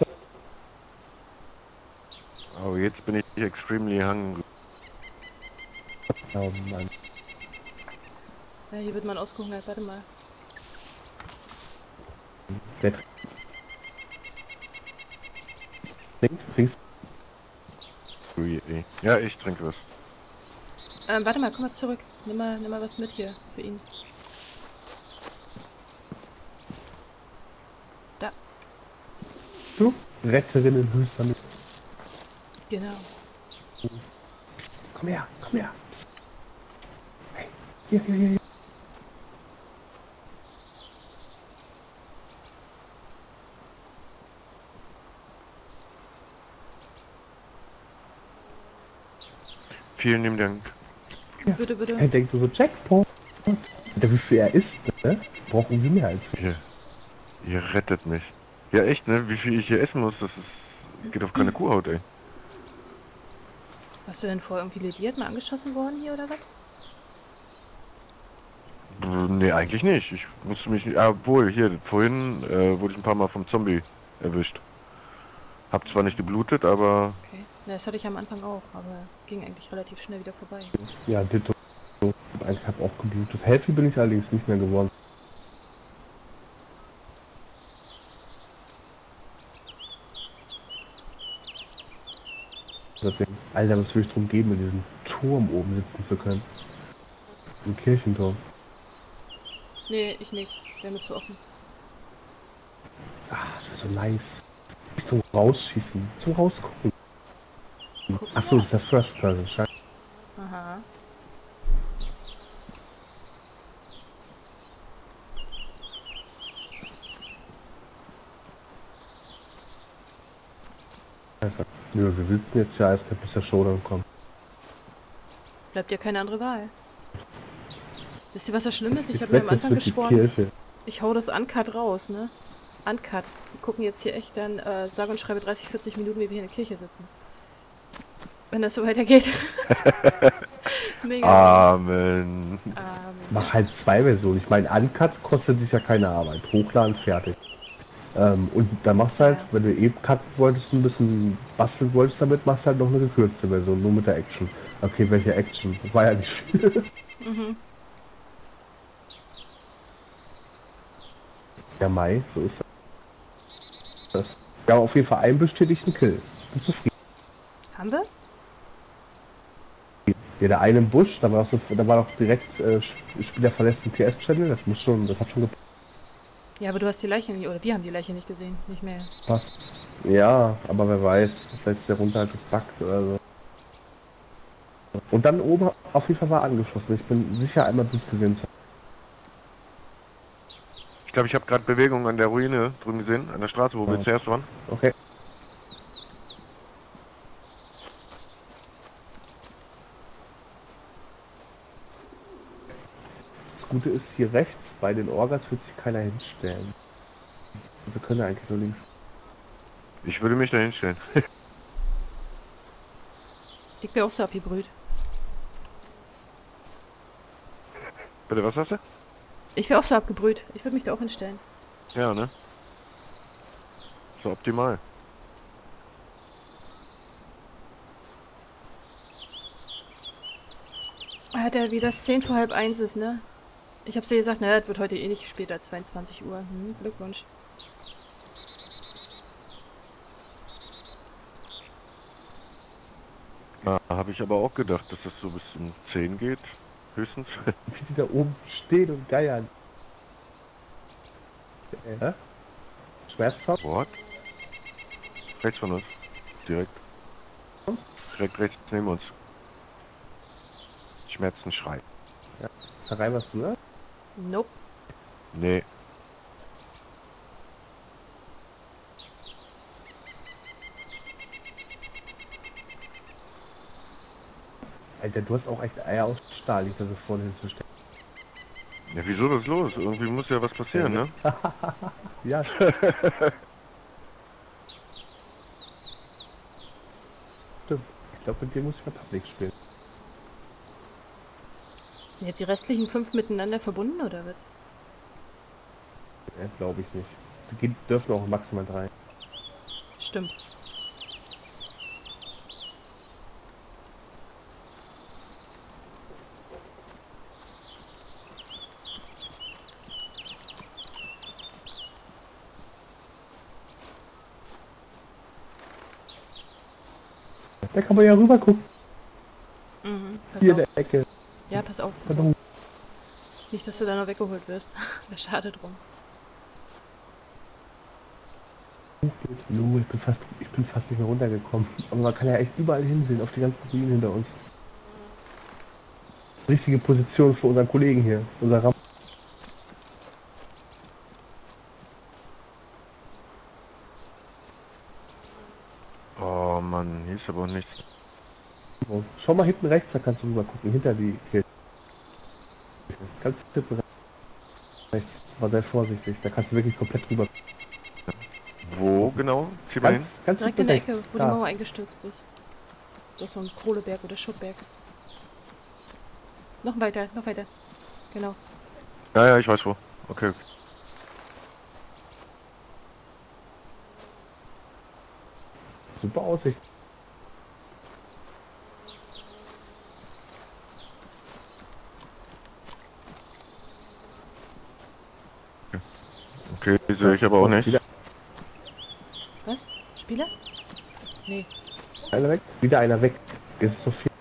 Oh, jetzt bin ich extremely hungry. Oh Mann. Ja, hier wird man ausgehungert, warte mal. Der Trinkst Ja, ich trinke was. Warte mal, komm mal zurück. Nimm mal was mit hier für ihn. Da, du? Retterin in höchster Not. genau. Komm her, komm her. Hey, hier. Vielen lieben Dank. Ja. Bitte, bitte. Er denkt so, Checkpoint. Der wie viel er ist, ne? Brauchen wir mehr als viel. Ihr rettet mich. Ja echt, ne? Wie viel ich hier essen muss, das ist, geht auf keine Kuhhaut, ey. Warst du denn vorher irgendwie lediert, mal angeschossen worden hier oder was? Nee, eigentlich nicht. Ich musste mich nicht... Obwohl, hier, vorhin wurde ich ein paar Mal vom Zombie erwischt. Hab zwar nicht geblutet, aber... Okay. Na, das hatte ich am Anfang auch, aber ging eigentlich relativ schnell wieder vorbei. Ja, Ditto. Ich hab auch geblutet. Healthy bin ich allerdings nicht mehr geworden. Deswegen, Alter, was will ich drum geben, mit diesem Turm oben sitzen zu können? Im Kirchenturm. Nee, ich nicht. Wäre mir zu offen. Ah, das wäre so nice. Zum Rausschießen, zum Rausgucken. Achso, das ist der First Person, scheiße. Aha. Nö, wir sitzen jetzt ja erst, bis der Showdown kommt. Bleibt ja keine andere Wahl. Wisst ihr, was das Schlimme ist? Ich habe mir wette, am es Anfang wird die geschworen, Kirche. ich hau das Uncut raus, ne? Uncut. Wir gucken jetzt hier echt dann, sage und schreibe 30, 40 Minuten, wie wir hier in der Kirche sitzen. Wenn das so weitergeht. Mega. Amen. Mach halt 2 Versionen. Ich meine, Uncut kostet sich ja keine Arbeit. Hochladen, fertig. Und da machst du halt, Ja. wenn du eben cutten wolltest, ein bisschen basteln wolltest damit, machst du halt noch eine gekürzte Version, nur mit der Action. Okay, welche Action? Das war ja nicht viel. Mhm. Ja, Mai, so ist das. Ja, auf jeden Fall einen bestätigten Kill. Bin zufrieden. Haben wir? Ja, der eine im Busch, da war doch direkt Spieler verlässt den TS-Channel, das hat schon Ja, aber du hast die Leiche nicht, oder wir haben die Leiche nicht gesehen, nicht mehr. gepasst. Ja, aber wer weiß, vielleicht ist der runter halt gepackt oder so. Und dann oben auf jeden Fall war angeschossen. Ich bin sicher einmal gut gesehen. Ich glaube, ich habe gerade Bewegung an der Ruine drüben gesehen, an der Straße, wo wir Ja. zuerst waren. Okay. Gute ist, hier rechts bei den Orgas wird sich keiner hinstellen. Wir können eigentlich nur links. Ich würde mich da hinstellen. Ich bin auch so abgebrüht. Bitte, was hast du? Ich wäre auch so abgebrüht. Ich würde mich da auch hinstellen. Ja, ne? So optimal. Hat er wieder 10 vor halb 1 ist, ne? Ich hab's dir gesagt, naja, es wird heute eh nicht später, 22 Uhr. Glückwunsch. Ja, habe ich aber auch gedacht, dass das so bis um 10 geht. Höchstens. Wie die da oben stehen und geiern. Schmerzhaft? What? Rechts von uns. Direkt. Direkt rechts neben uns. Schmerzenschrei. Herein was du, ne? Nope. Nee. Alter, du hast auch echt Eier aus Stahl, dich da so vorne hinzustellen. Ja, wieso das los? Irgendwie muss ja was passieren, ne? Ja. Stimmt. Ich glaube, mit dir muss ich mal Public spielen. Sind jetzt die restlichen 5 miteinander verbunden, oder was? Ja, glaube ich nicht. Die dürfen auch maximal 3. Stimmt. Da kann man ja rüber gucken. Mhm, pass Hier in auf. der Ecke. Ja, pass auf. Pass auf. Pardon. Nicht, dass du da noch weggeholt wirst. Wäre schade drum. Lu, ich bin fast nicht mehr runtergekommen. Aber man kann ja echt überall hinsehen, auf die ganzen Ruinen hinter uns. Richtige Position für unseren Kollegen hier, unser Ram. Oh Mann, hier ist aber auch nichts. So, schau mal hinten rechts, da kannst du rüber gucken, hinter die Kirche. Ganz hinten rechts, aber sehr vorsichtig, da kannst du wirklich komplett rüber. Wo genau? Zieh mal hin. Ganz Direkt hinten in der rechts. Ecke, wo Da. die Mauer eingestürzt ist. Das ist so ein Kohleberg oder Schuttberg. Noch weiter, noch weiter. Genau. Ja, ja, ich weiß wo. Okay. Super Aussicht. Okay, die sehe ich aber auch nicht. Wieder Was? Spieler? Nee. einer weg. Wieder einer weg. Ist so viel.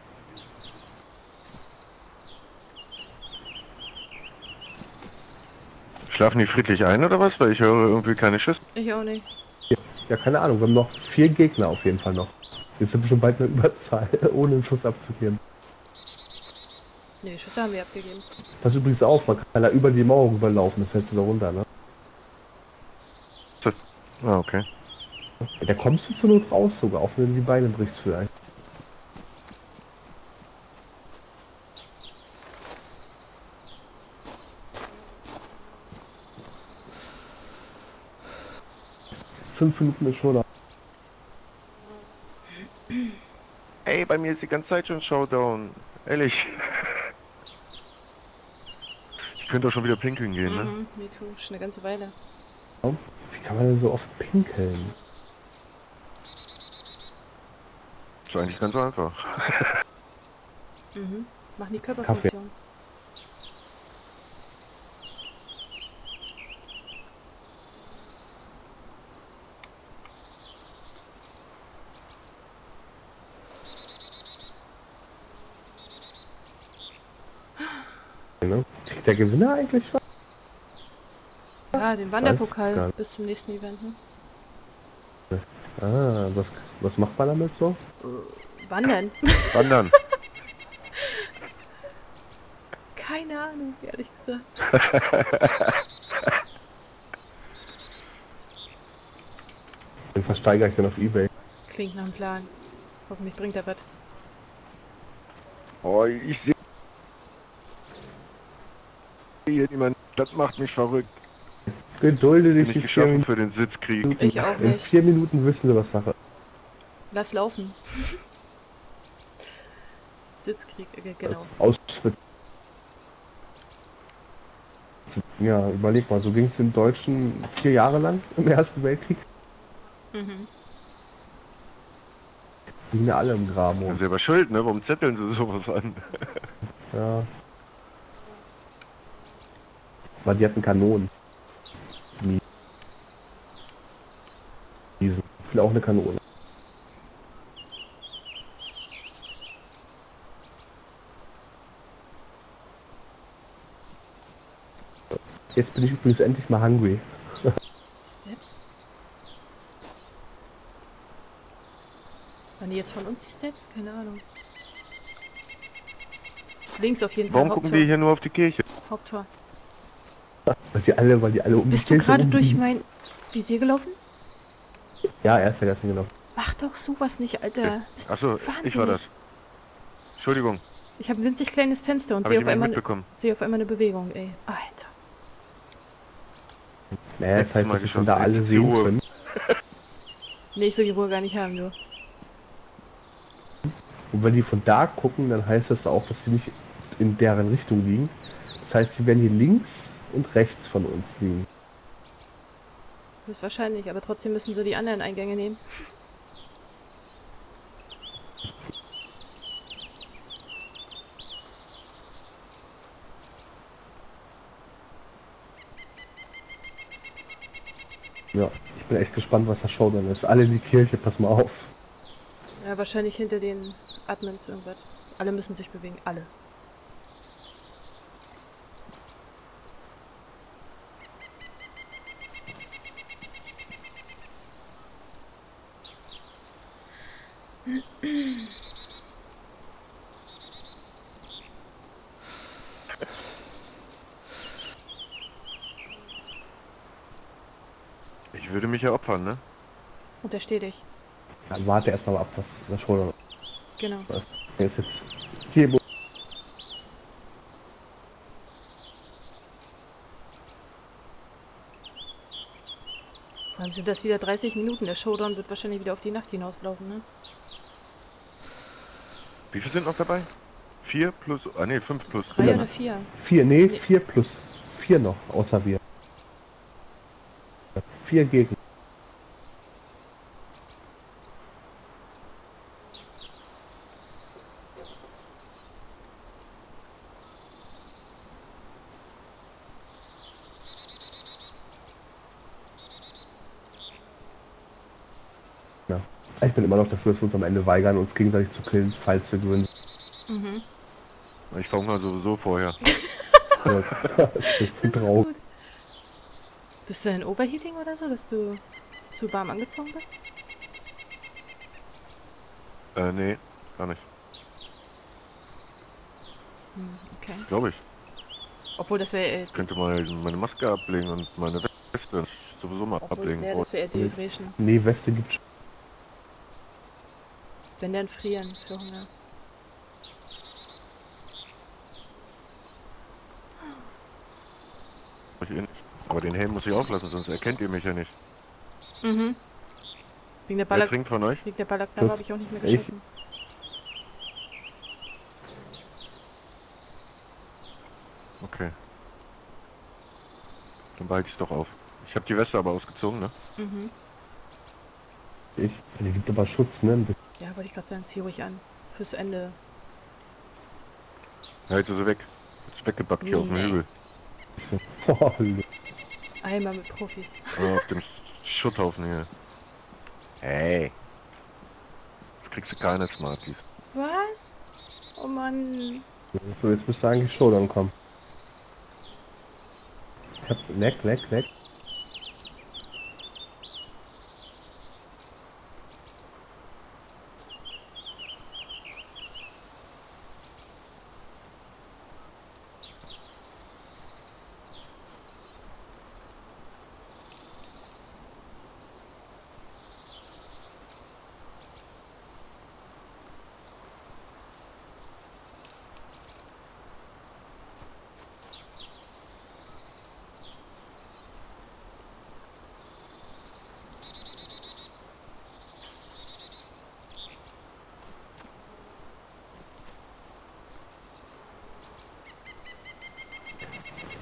Schlafen die friedlich ein oder was? Weil ich höre irgendwie keine Schüsse. Ich auch nicht. Ja, keine Ahnung, wir haben noch 4 Gegner auf jeden Fall noch. Jetzt sind wir schon bald eine Überzahl, ohne einen Schuss abzugeben. Nee, Schüsse haben wir abgegeben. Pass übrigens auf, man kann da über die Mauer rüberlaufen, das fällst du da runter, ne? Ah, okay. Ja, da kommst du zur Not raus sogar, auch wenn du die Beine brichst vielleicht. Fünf Minuten ist schon da. Ey, bei mir ist die ganze Zeit schon Showdown. Ehrlich. Ich könnte doch schon wieder pinkeln gehen, ne? Mhm, me too. Schon eine ganze Weile. Wie kann man denn so oft pinkeln? Ist eigentlich ganz einfach. Mhm. Machen die Körperfunktion. Ne? Kriegt der Gewinner eigentlich was? Ja, den gar Wanderpokal nicht. bis zum nächsten Event, ne? Ah, was macht man damit so? Wandern? Wandern. Keine Ahnung, ehrlich gesagt. Den versteigere ich dann auf eBay. Klingt nach einem Plan. Hoffentlich bringt er was. Oh, ich sehe... hier niemand. Das macht mich verrückt. Gedulde Bin dich nicht die 4 geschaffen Minuten. für den Sitzkrieg. Ich auch In nicht. 4 Minuten wissen sie, was Sache. Lass laufen. Sitzkrieg, genau. Auschwitz. Ja, überleg mal, so ging es den Deutschen 4 Jahre lang im Ersten Weltkrieg. Mhm. Die sind ja alle im Graben Ja, rum. selber schuld, ne? Warum zetteln sie sowas an? Ja. Weil die hatten Kanonen. Die sind auch eine Kanone. Jetzt bin ich übrigens endlich mal hungry. Steps? Waren die jetzt von uns die Steps? Keine Ahnung. Links auf jeden Fall. Warum gucken wir hier nur auf die Kirche? Haupttor. Weil die alle um Bist die du Kirche gerade rum- durch mein Visier gelaufen? Ja, er ist ja ganz genau. Mach doch sowas nicht, Alter. Bist du Achso, ich war das. wahnsinnig? Entschuldigung, Ich habe ein winzig kleines Fenster und habe sehe ich auf, nicht einmal, mitbekommen. sehe auf einmal eine Bewegung, ey. Alter. Naja, das Letztes heißt, Mal dass wir geschossen, da alle jetzt sehen Ruhe. können. Nee, ich will die Ruhe gar nicht haben, du. Und wenn die von da gucken, dann heißt das auch, dass sie nicht in deren Richtung liegen. Das heißt, sie werden hier links und rechts von uns liegen. Das ist wahrscheinlich, aber trotzdem müssen sie die anderen Eingänge nehmen. Ja, ich bin echt gespannt, was das Showdown ist. Alle in die Kirche, pass mal auf. Ja, wahrscheinlich hinter den Admins irgendwas. Alle müssen sich bewegen, alle. Ich würde mich ja opfern, ne? Untersteh dich. Dann warte erst mal ab, was das Showdown ist. Genau. Jetzt hier, Vor allem sind das wieder 30 Minuten. Der Showdown wird wahrscheinlich wieder auf die Nacht hinauslaufen, ne? Wie viel sind noch dabei? 4 plus... Ah ne, 5 plus 3 4. oder 4? 4, nee, 4 plus 4 noch, außer wir. 4 Gegner. Ja. Ich bin immer noch dafür, dass wir uns am Ende weigern, uns gegenseitig zu killen, falls wir gewinnen. Mhm. Ich verhungere sowieso vorher. Das Das ist ist traurig. gut. Bist du in Overheating oder so, dass du zu warm angezogen bist? Nee, gar nicht. Hm, okay. Glaube ich. Obwohl das wäre Ich könnte mal meine Maske ablegen und meine Weste sowieso mal ablegen. das wäre Dehydration. Nee, Weste gibt's. Wenn dann frieren für Hunger. Ich eh nicht. Aber den Helm muss ich auflassen, sonst erkennt ihr mich ja nicht. Mhm. Wegen der Wer trinkt von euch? Balaklava habe ich auch nicht mehr Ich? geschossen. Okay. Dann behalte ich es doch auf. Ich habe die Weste aber ausgezogen, ne? Mhm. Die gibt aber Schutz, ne? Ja, wollte ich gerade sagen, zieh ruhig an. Fürs Ende. Halte sie weg. Ist weggebackt hier auf dem Nee. Hügel. Oh, Einmal mit Profis. Auf dem Schutthaufen hier. Hey. Jetzt kriegst du keine Smarties. Was? Oh Mann. so, jetzt müsste eigentlich Showdown kommen. Ich hab leck.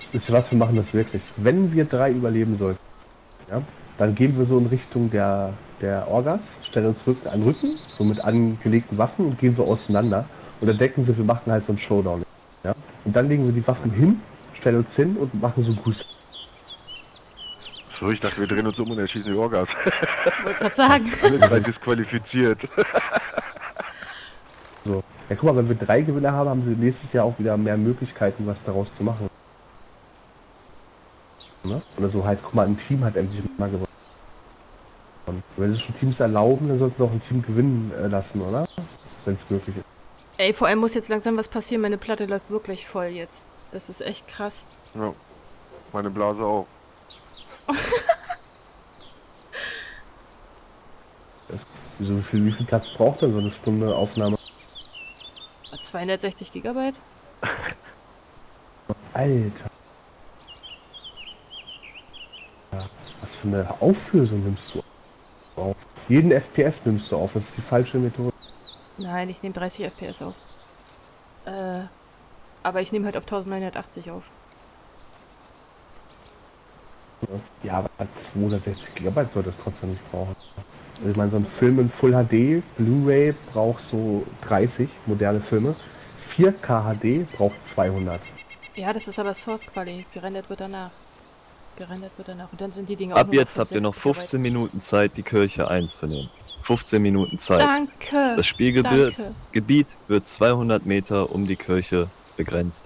Wisst ihr was, wir machen das wirklich. Wenn wir 3 überleben sollten, ja, dann gehen wir so in Richtung der Orgas, stellen uns an den Rücken, so mit angelegten Waffen und gehen so auseinander. Und dann denken wir machen halt so einen Showdown. Ja? Und dann legen wir die Waffen hin, stellen uns hin und machen so einen Gruß. So, ich dachte, wir drehen uns um und erschießen die Orgas. Wollte gerade sagen. Alle 3 disqualifiziert. So. Ja, guck mal, wenn wir 3 Gewinner haben, haben sie nächstes Jahr auch wieder mehr Möglichkeiten, was daraus zu machen. Ne? Oder so halt, guck mal, ein Team hat endlich mal gewonnen. Und wenn sie schon Teams erlauben, dann sollten wir auch ein Team gewinnen lassen, oder? Wenn es möglich ist. Ey, vor allem muss jetzt langsam was passieren. Meine Platte läuft wirklich voll jetzt. Das ist echt krass. Ja, meine Blase auch. Wie viel Platz braucht denn so eine Stunde Aufnahme? 260 Gigabyte? Alter. Ja, was für eine Auflösung nimmst du auf? Jeden FPS nimmst du auf, das ist die falsche Methode. Nein, ich nehme 30 FPS auf. Aber ich nehme halt auf 1980 auf. Ja, aber 260 GB sollte es trotzdem nicht brauchen. Also ich meine, so ein Film in Full HD, Blu-ray braucht so 30 moderne Filme. 4K HD braucht 200. Ja, das ist aber Source Quali. Gerendert wird danach. Und dann sind die Dinge Ab nur jetzt noch habt ihr noch 65 15 Minuten Zeit, die Kirche einzunehmen. 15 Minuten Zeit. Danke. Das Spielgebiet Danke. Gebiet wird 200 Meter um die Kirche begrenzt.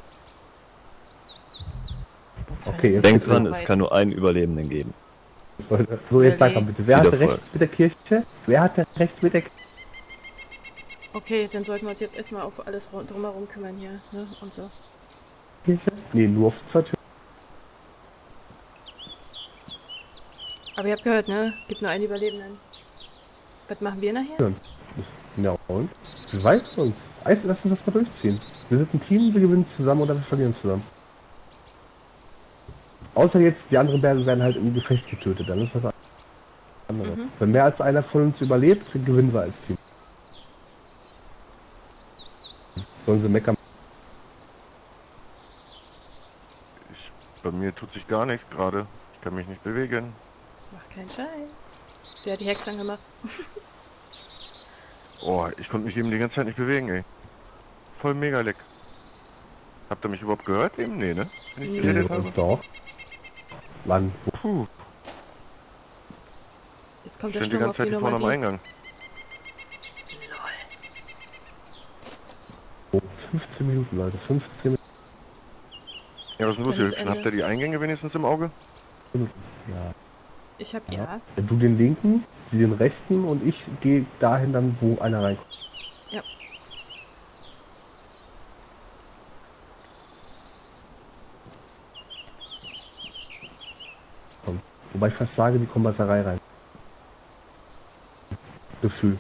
Okay, jetzt Denkt dran, es kann nur einen Überlebenden geben. So, jetzt sag mal bitte, wer Wieder hatte voll. recht mit der Kirche? Wer hatte recht mit der Kirche? Okay, dann sollten wir uns jetzt erstmal auf alles drumherum kümmern hier, ne? Und so. Nee, nur auf 2 Türen. Aber ihr habt gehört, ne? Gibt nur einen Überlebenden. Was machen wir nachher? Ja, und? Du weißt uns. Lass uns das mal durchziehen. Wir sind ein Team, wir gewinnen zusammen oder wir verlieren zusammen. Außer jetzt, die anderen werden halt im Gefecht getötet, dann ist das andere. Wenn mehr als einer von uns überlebt, dann gewinnen wir als Team. Sollen sie meckern? Bei mir tut sich gar nichts gerade. Ich kann mich nicht bewegen. Mach keinen Scheiß. Wer hat die Hexe angemacht? Oh, ich konnte mich eben die ganze Zeit nicht bewegen, ey. Voll mega leck. Habt ihr mich überhaupt gehört eben? Nee, ne? Wenn ich geredet habe? Doch. Mann, Puh, Jetzt kommt ich der stand die Sturm auf ganze die Zeit hier vorne am Normandie. Eingang. Lol. 15 Minuten, Leute. 15 Ja, was ist denn los Dann ist hier? Ende. Habt ihr die Eingänge wenigstens im Auge? Minuten. Ja. Ich hab ja. Du den linken, sie den rechten und ich gehe dahin dann, wo einer reinkommt. Ja. Wobei ich fast sage, die kommen bei Sarai rein. Gefühl.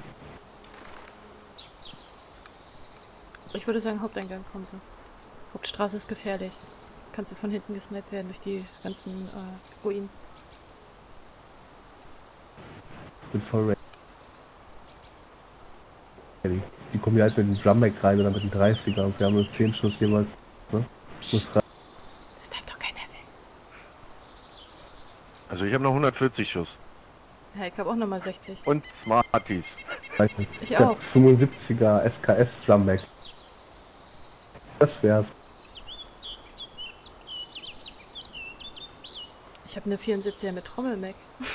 Ich würde sagen, Haupteingang kommen sie. Hauptstraße ist gefährlich. Kannst du von hinten gesniped werden durch die ganzen Ruinen. Ich bin voll ready. Die kommen ja halt mit dem Drumback rein oder mit dem 30er und wir haben nur 10 Schuss jeweils. Ne? Muss rein. Das darf doch keiner wissen. Also ich habe noch 140 Schuss. Ja, ich habe auch nochmal 60. Und Smarties. Ich auch. 75er SKS Drumback. Das wär's. Ich habe eine 74er mit Trommel-Mac.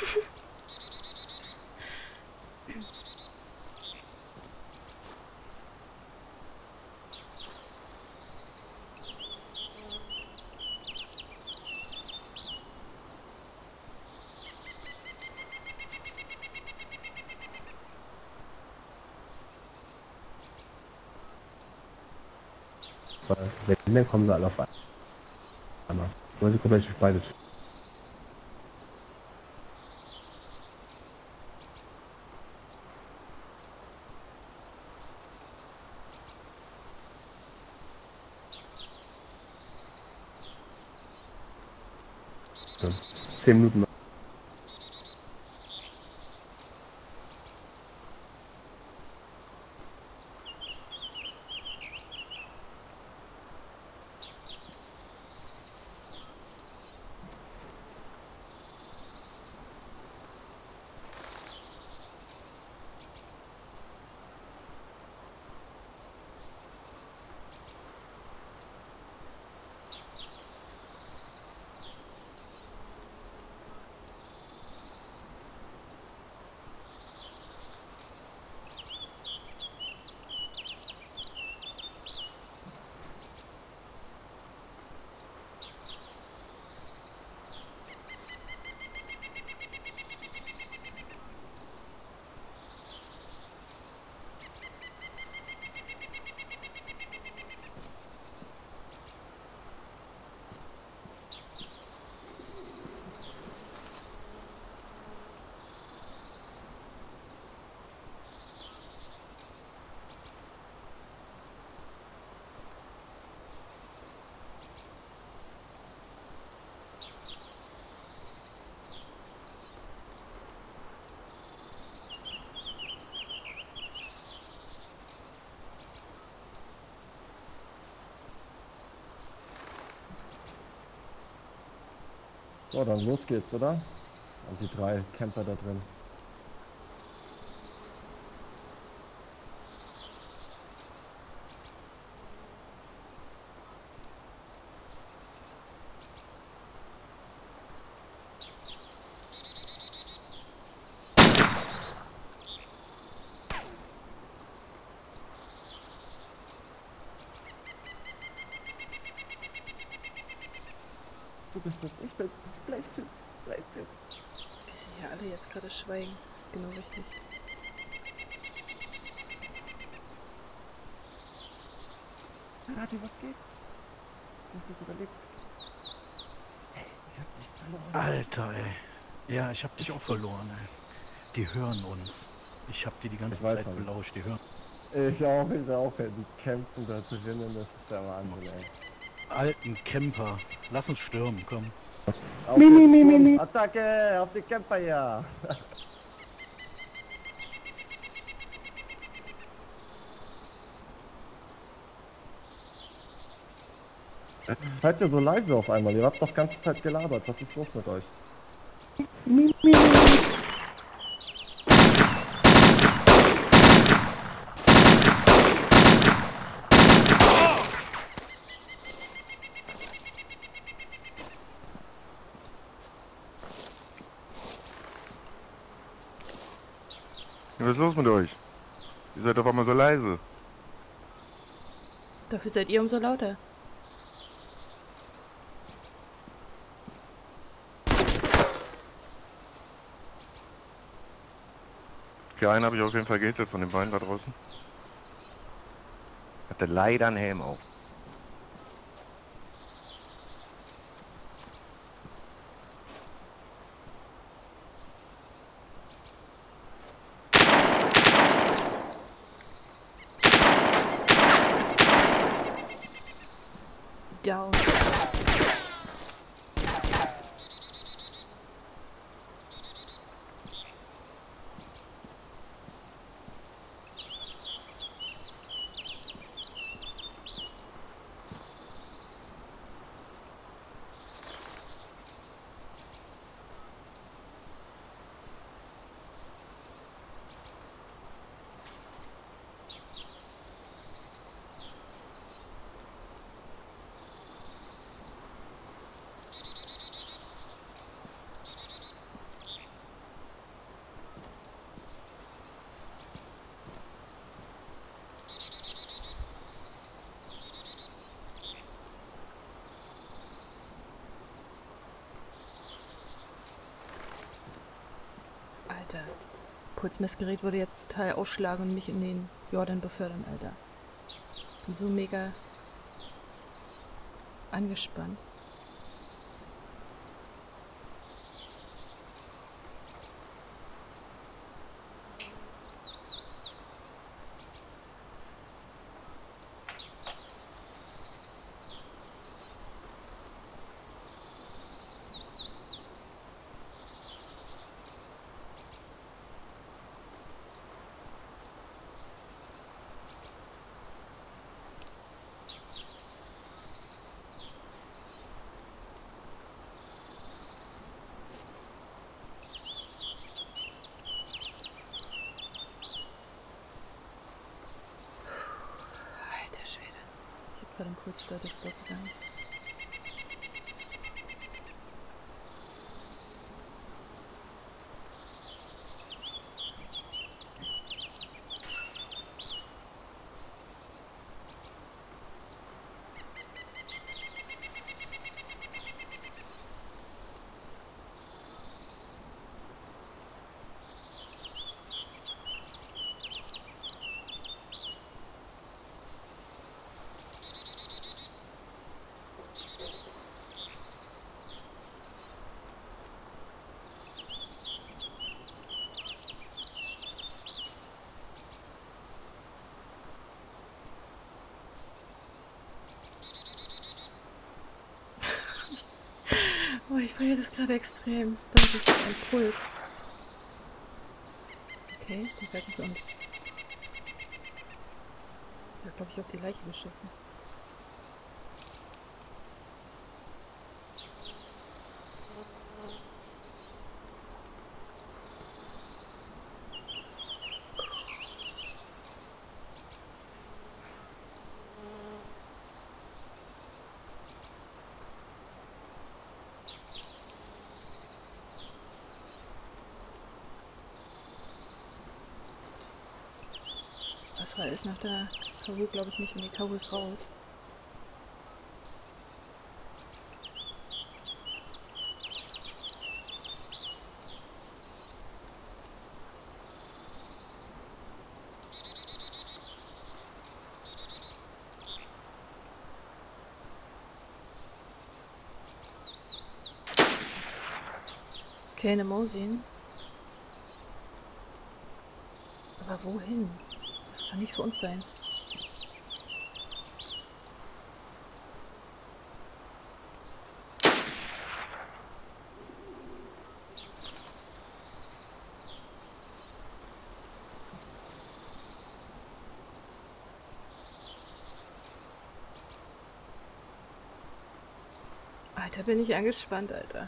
Wenn, dann kommen sie alle auf einmal. Oder sie kommen natürlich beide. Ja, 10 Minuten noch. So, dann los geht's, oder? Und die 3 Camper da drin. Du bist es, ich bin es. Bleib still, bleib still. Wie sie hier alle jetzt gerade schweigen. Genau richtig. Rati, was geht? Du hast nicht überlebt. Hey, ich hab dich verloren. Alter, ey. Ja, ich hab dich auch verloren, ey. Die hören uns. Ich hab die ganze Ich weiß Zeit nicht. belauscht, die hören. Ich auch. Die kämpfen da drinnen, das ist der Wahnsinn, ey. Alten Camper. Lass uns stürmen, komm. Auf die Attacke! Auf die Camper, ja! Seid ihr so leise auf einmal? Ihr habt doch ganze Zeit gelabert. Was ist los mit euch? Was ist los mit euch? Ihr seid auf einmal so leise. Dafür seid ihr umso lauter. Für einen habe ich auf jeden Fall gehittet von den beiden da draußen. Hatte leider einen Helm auf. Down. Alter. Pulsmessgerät würde jetzt total ausschlagen und mich in den Jordan befördern, Alter. Ich bin so mega angespannt. Alter Schwede. Ich hab gerade einen Kurzflirtespot gegangen. Oh, ich feiere das gerade extrem. Das ist ein Puls. Okay, die werden für uns. Ich habe, glaube ich, auf die Leiche geschossen. Asra ist noch da. Kahu glaube ich nicht. Nee, Kahu ist raus. Okay, eine Mosin. Aber wohin? Das kann nicht für uns sein. Alter, bin ich angespannt, Alter.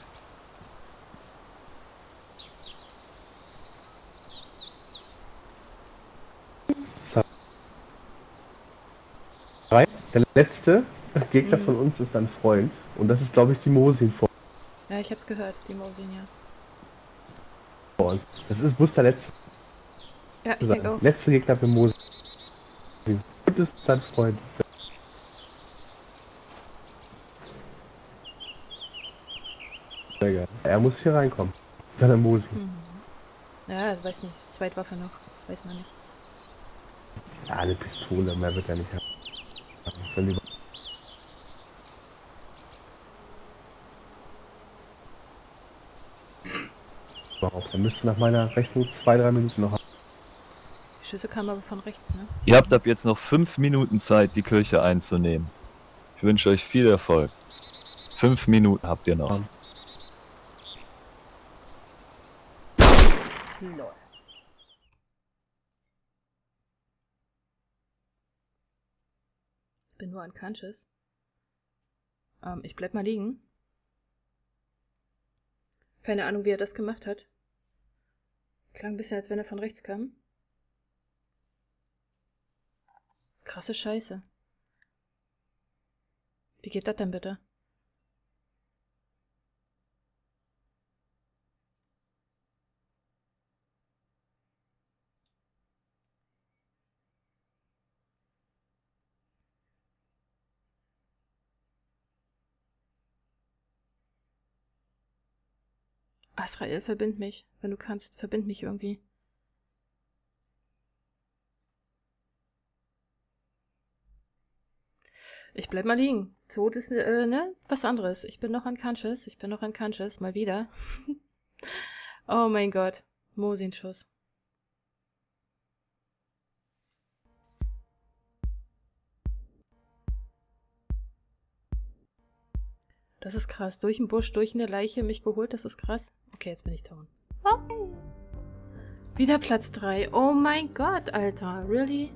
Der letzte Gegner von uns ist ein Freund. Und das ist, glaube ich, die Mosin vor Ja, ich hab's gehört, die Mosin, ja. uns. Das muss der letzte Ja, ich denke auch. Letzte Gegner für Mosin. Und ist sein Freund. Sehr geil. Er muss hier reinkommen. Seine Mosin. Ja, weiß nicht. Zweitwaffe noch. Weiß man nicht. Ja, eine Pistole, mehr wird er nicht haben. Dann lieber. Überhaupt, er müsste nach meiner Rechnung 2-3 Minuten noch haben. Die Schüsse kamen aber von rechts, ne? Ihr habt ab jetzt noch 5 Minuten Zeit, die Kirche einzunehmen. Ich wünsche euch viel Erfolg. 5 Minuten habt ihr noch. Lol. Bin nur unconscious. Ich bleib mal liegen. Keine Ahnung, wie er das gemacht hat. Klang ein bisschen, als wenn er von rechts kam. Krasse Scheiße. Wie geht das denn bitte? Asrael, verbind mich. Wenn du kannst, verbind mich irgendwie. Ich bleib mal liegen. Tod ist, ne? Was anderes. Ich bin noch unconscious. Ich bin noch unconscious. Mal wieder. Oh mein Gott. Mosin-Schuss. Das ist krass. Durch den Busch, durch eine Leiche mich geholt. Das ist krass. Okay, jetzt bin ich down. Oh. Wieder Platz 3. Oh mein Gott, Alter. Really?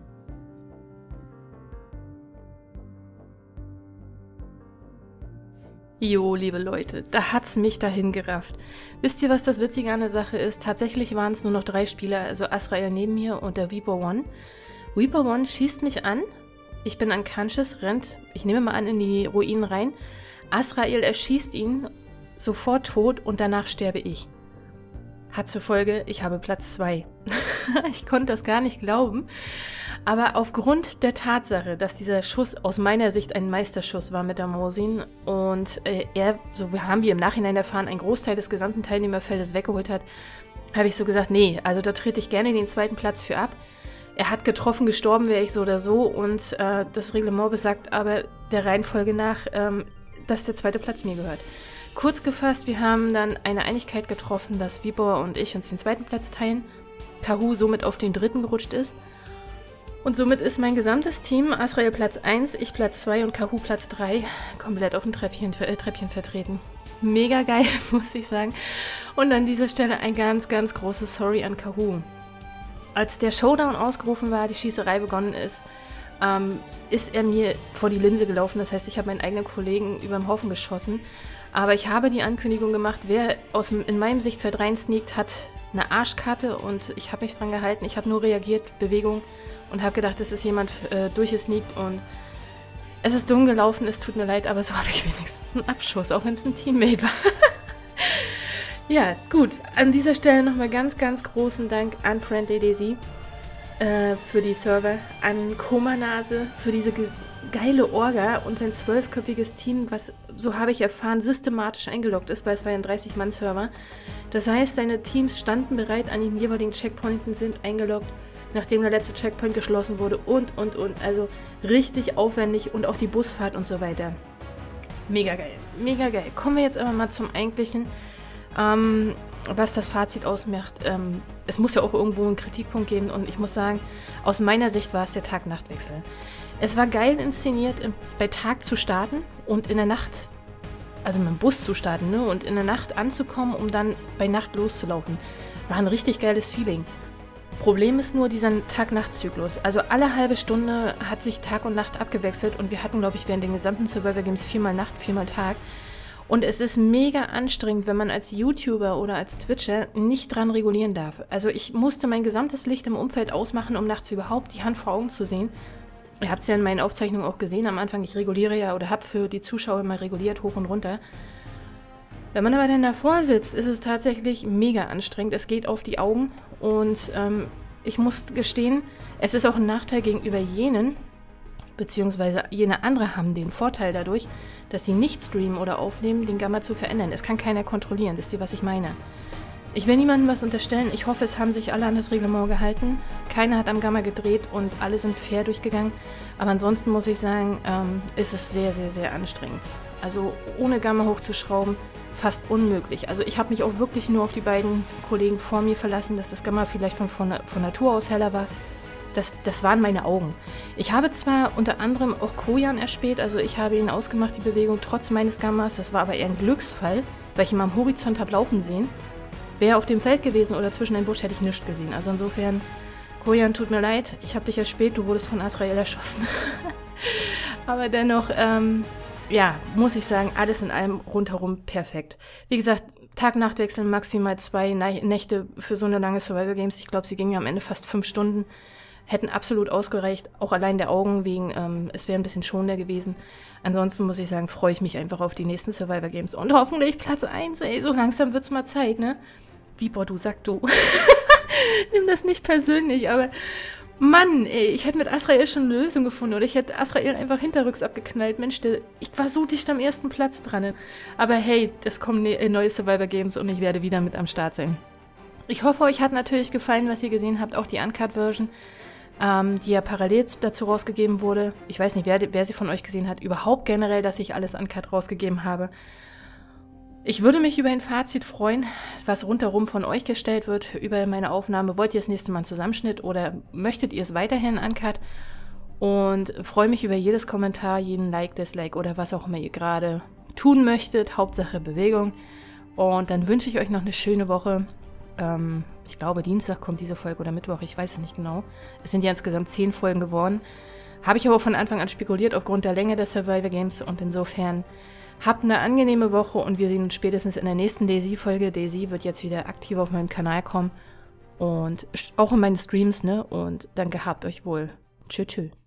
Jo, liebe Leute, da hat's mich dahin gerafft. Wisst ihr, was das Witzige an der Sache ist? Tatsächlich waren es nur noch 3 Spieler, also Asrael neben mir und der Weeper One. Weeper One schießt mich an. Ich bin unconscious, rennt, ich nehme mal an, in die Ruinen rein. Asrael erschießt ihn, sofort tot und danach sterbe ich. Hat zur Folge, ich habe Platz 2. Ich konnte das gar nicht glauben. Aber aufgrund der Tatsache, dass dieser Schuss aus meiner Sicht ein Meisterschuss war mit der Mosin und so haben wir im Nachhinein erfahren, einen Großteil des gesamten Teilnehmerfeldes weggeholt hat, habe ich so gesagt, nee, also da trete ich gerne den 2. Platz für ab. Er hat getroffen, gestorben wäre ich so oder so und das Reglement besagt aber der Reihenfolge nach, dass der 2. Platz mir gehört. Kurz gefasst, wir haben dann eine Einigkeit getroffen, dass Vibor und ich uns den 2. Platz teilen, Kahu somit auf den 3. gerutscht ist. Und somit ist mein gesamtes Team, Asrael Platz 1, ich Platz 2 und Kahu Platz 3, komplett auf dem Treppchen vertreten. Mega geil, muss ich sagen. Und an dieser Stelle ein ganz, ganz großes Sorry an Kahu. Als der Showdown ausgerufen war, die Schießerei begonnen ist, ist er mir vor die Linse gelaufen. Das heißt, ich habe meinen eigenen Kollegen über den Haufen geschossen. Aber ich habe die Ankündigung gemacht, wer in meinem Sichtfeld rein sneakt, hat eine Arschkarte und ich habe mich dran gehalten. Ich habe nur reagiert, Bewegung und habe gedacht, es ist jemand durchgesneakt und es ist dumm gelaufen, es tut mir leid, aber so habe ich wenigstens einen Abschuss, auch wenn es ein Teammate war. Ja, gut. An dieser Stelle nochmal ganz, ganz großen Dank an Friendly Daisy. für die Server, an Komanase für diese geile Orga und sein 12-köpfiges Team, was, so habe ich erfahren, systematisch eingeloggt ist, weil es war ja ein 30-Mann-Server. Das heißt, seine Teams standen bereit an den jeweiligen Checkpointen, sind eingeloggt, nachdem der letzte Checkpoint geschlossen wurde und. Also richtig aufwendig und auch die Busfahrt und so weiter. Mega geil, mega geil. Kommen wir jetzt aber mal zum Eigentlichen, was das Fazit ausmacht. Es muss ja auch irgendwo einen Kritikpunkt geben und ich muss sagen, aus meiner Sicht war es der Tag-Nacht-Wechsel. Es war geil inszeniert, bei Tag zu starten und in der Nacht, also mit dem Bus zu starten, ne, und in der Nacht anzukommen, um dann bei Nacht loszulaufen. War ein richtig geiles Feeling. Problem ist nur dieser Tag-Nacht-Zyklus. Also alle halbe Stunde hat sich Tag und Nacht abgewechselt und wir hatten, glaube ich, während den gesamten Survivor Games 4-mal Nacht, 4-mal Tag. Und es ist mega anstrengend, wenn man als YouTuber oder als Twitcher nicht dran regulieren darf. Also ich musste mein gesamtes Licht im Umfeld ausmachen, um nachts überhaupt die Hand vor Augen zu sehen. Ihr habt es ja in meinen Aufzeichnungen auch gesehen am Anfang. Ich reguliere ja oder habe für die Zuschauer mal reguliert, hoch und runter. Wenn man aber dann davor sitzt, ist es tatsächlich mega anstrengend. Es geht auf die Augen und ich muss gestehen, es ist auch ein Nachteil gegenüber jenen, beziehungsweise jene andere haben den Vorteil dadurch, dass sie nicht streamen oder aufnehmen, den Gamma zu verändern. Es kann keiner kontrollieren, wisst ihr, was ich meine? Ich will niemandem was unterstellen. Ich hoffe, es haben sich alle an das Reglement gehalten. Keiner hat am Gamma gedreht und alle sind fair durchgegangen. Aber ansonsten muss ich sagen, ist es sehr, sehr, sehr anstrengend. Also ohne Gamma hochzuschrauben, fast unmöglich. Also ich habe mich auch wirklich nur auf die beiden Kollegen vor mir verlassen, dass das Gamma vielleicht von Natur aus heller war. Das waren meine Augen. Ich habe zwar unter anderem auch Kojan erspäht, also ich habe ihn ausgemacht, die Bewegung, trotz meines Gammas. Das war aber eher ein Glücksfall, weil ich ihn am Horizont habe laufen sehen. Wäre auf dem Feld gewesen oder zwischen einem Busch, hätte ich nichts gesehen. Also insofern, Kojan, tut mir leid, ich habe dich erspäht, du wurdest von Azrael erschossen. Aber dennoch, ja, muss ich sagen, alles in allem rundherum perfekt. Wie gesagt, Tag-Nacht-Wechsel, maximal 2 Nächte für so eine lange Survival Games. Ich glaube, sie gingen am Ende fast 5 Stunden. Hätten absolut ausgereicht, auch allein der Augen wegen, es wäre ein bisschen schonender gewesen. Ansonsten muss ich sagen, freue ich mich einfach auf die nächsten Survivor Games. Und hoffentlich Platz 1, ey, so langsam wird's mal Zeit, ne? Wie, boah, du sag du. Nimm das nicht persönlich, aber Mann, ey, ich hätte mit Azrael schon eine Lösung gefunden oder ich hätte Azrael einfach hinterrücks abgeknallt. Mensch, ich war so dicht am ersten Platz dran. Aber hey, es kommen neue Survivor Games und ich werde wieder mit am Start sein. Ich hoffe, euch hat natürlich gefallen, was ihr gesehen habt, auch die Uncut-Version, die ja parallel dazu rausgegeben wurde. Ich weiß nicht, wer sie von euch gesehen hat, überhaupt generell, dass ich alles Uncut rausgegeben habe. Ich würde mich über ein Fazit freuen, was rundherum von euch gestellt wird über meine Aufnahme. Wollt ihr das nächste Mal einen Zusammenschnitt oder möchtet ihr es weiterhin Uncut? Und freue mich über jedes Kommentar, jeden Like, Dislike oder was auch immer ihr gerade tun möchtet. Hauptsache Bewegung. Und dann wünsche ich euch noch eine schöne Woche. Ich glaube, Dienstag kommt diese Folge oder Mittwoch, ich weiß es nicht genau. Es sind ja insgesamt 10 Folgen geworden. Habe ich aber von Anfang an spekuliert aufgrund der Länge der Survivor Games und insofern habt eine angenehme Woche und wir sehen uns spätestens in der nächsten DayZ-Folge. DayZ wird jetzt wieder aktiv auf meinem Kanal kommen und auch in meinen Streams, ne? Und dann gehabt euch wohl. Tschüss, tschüss.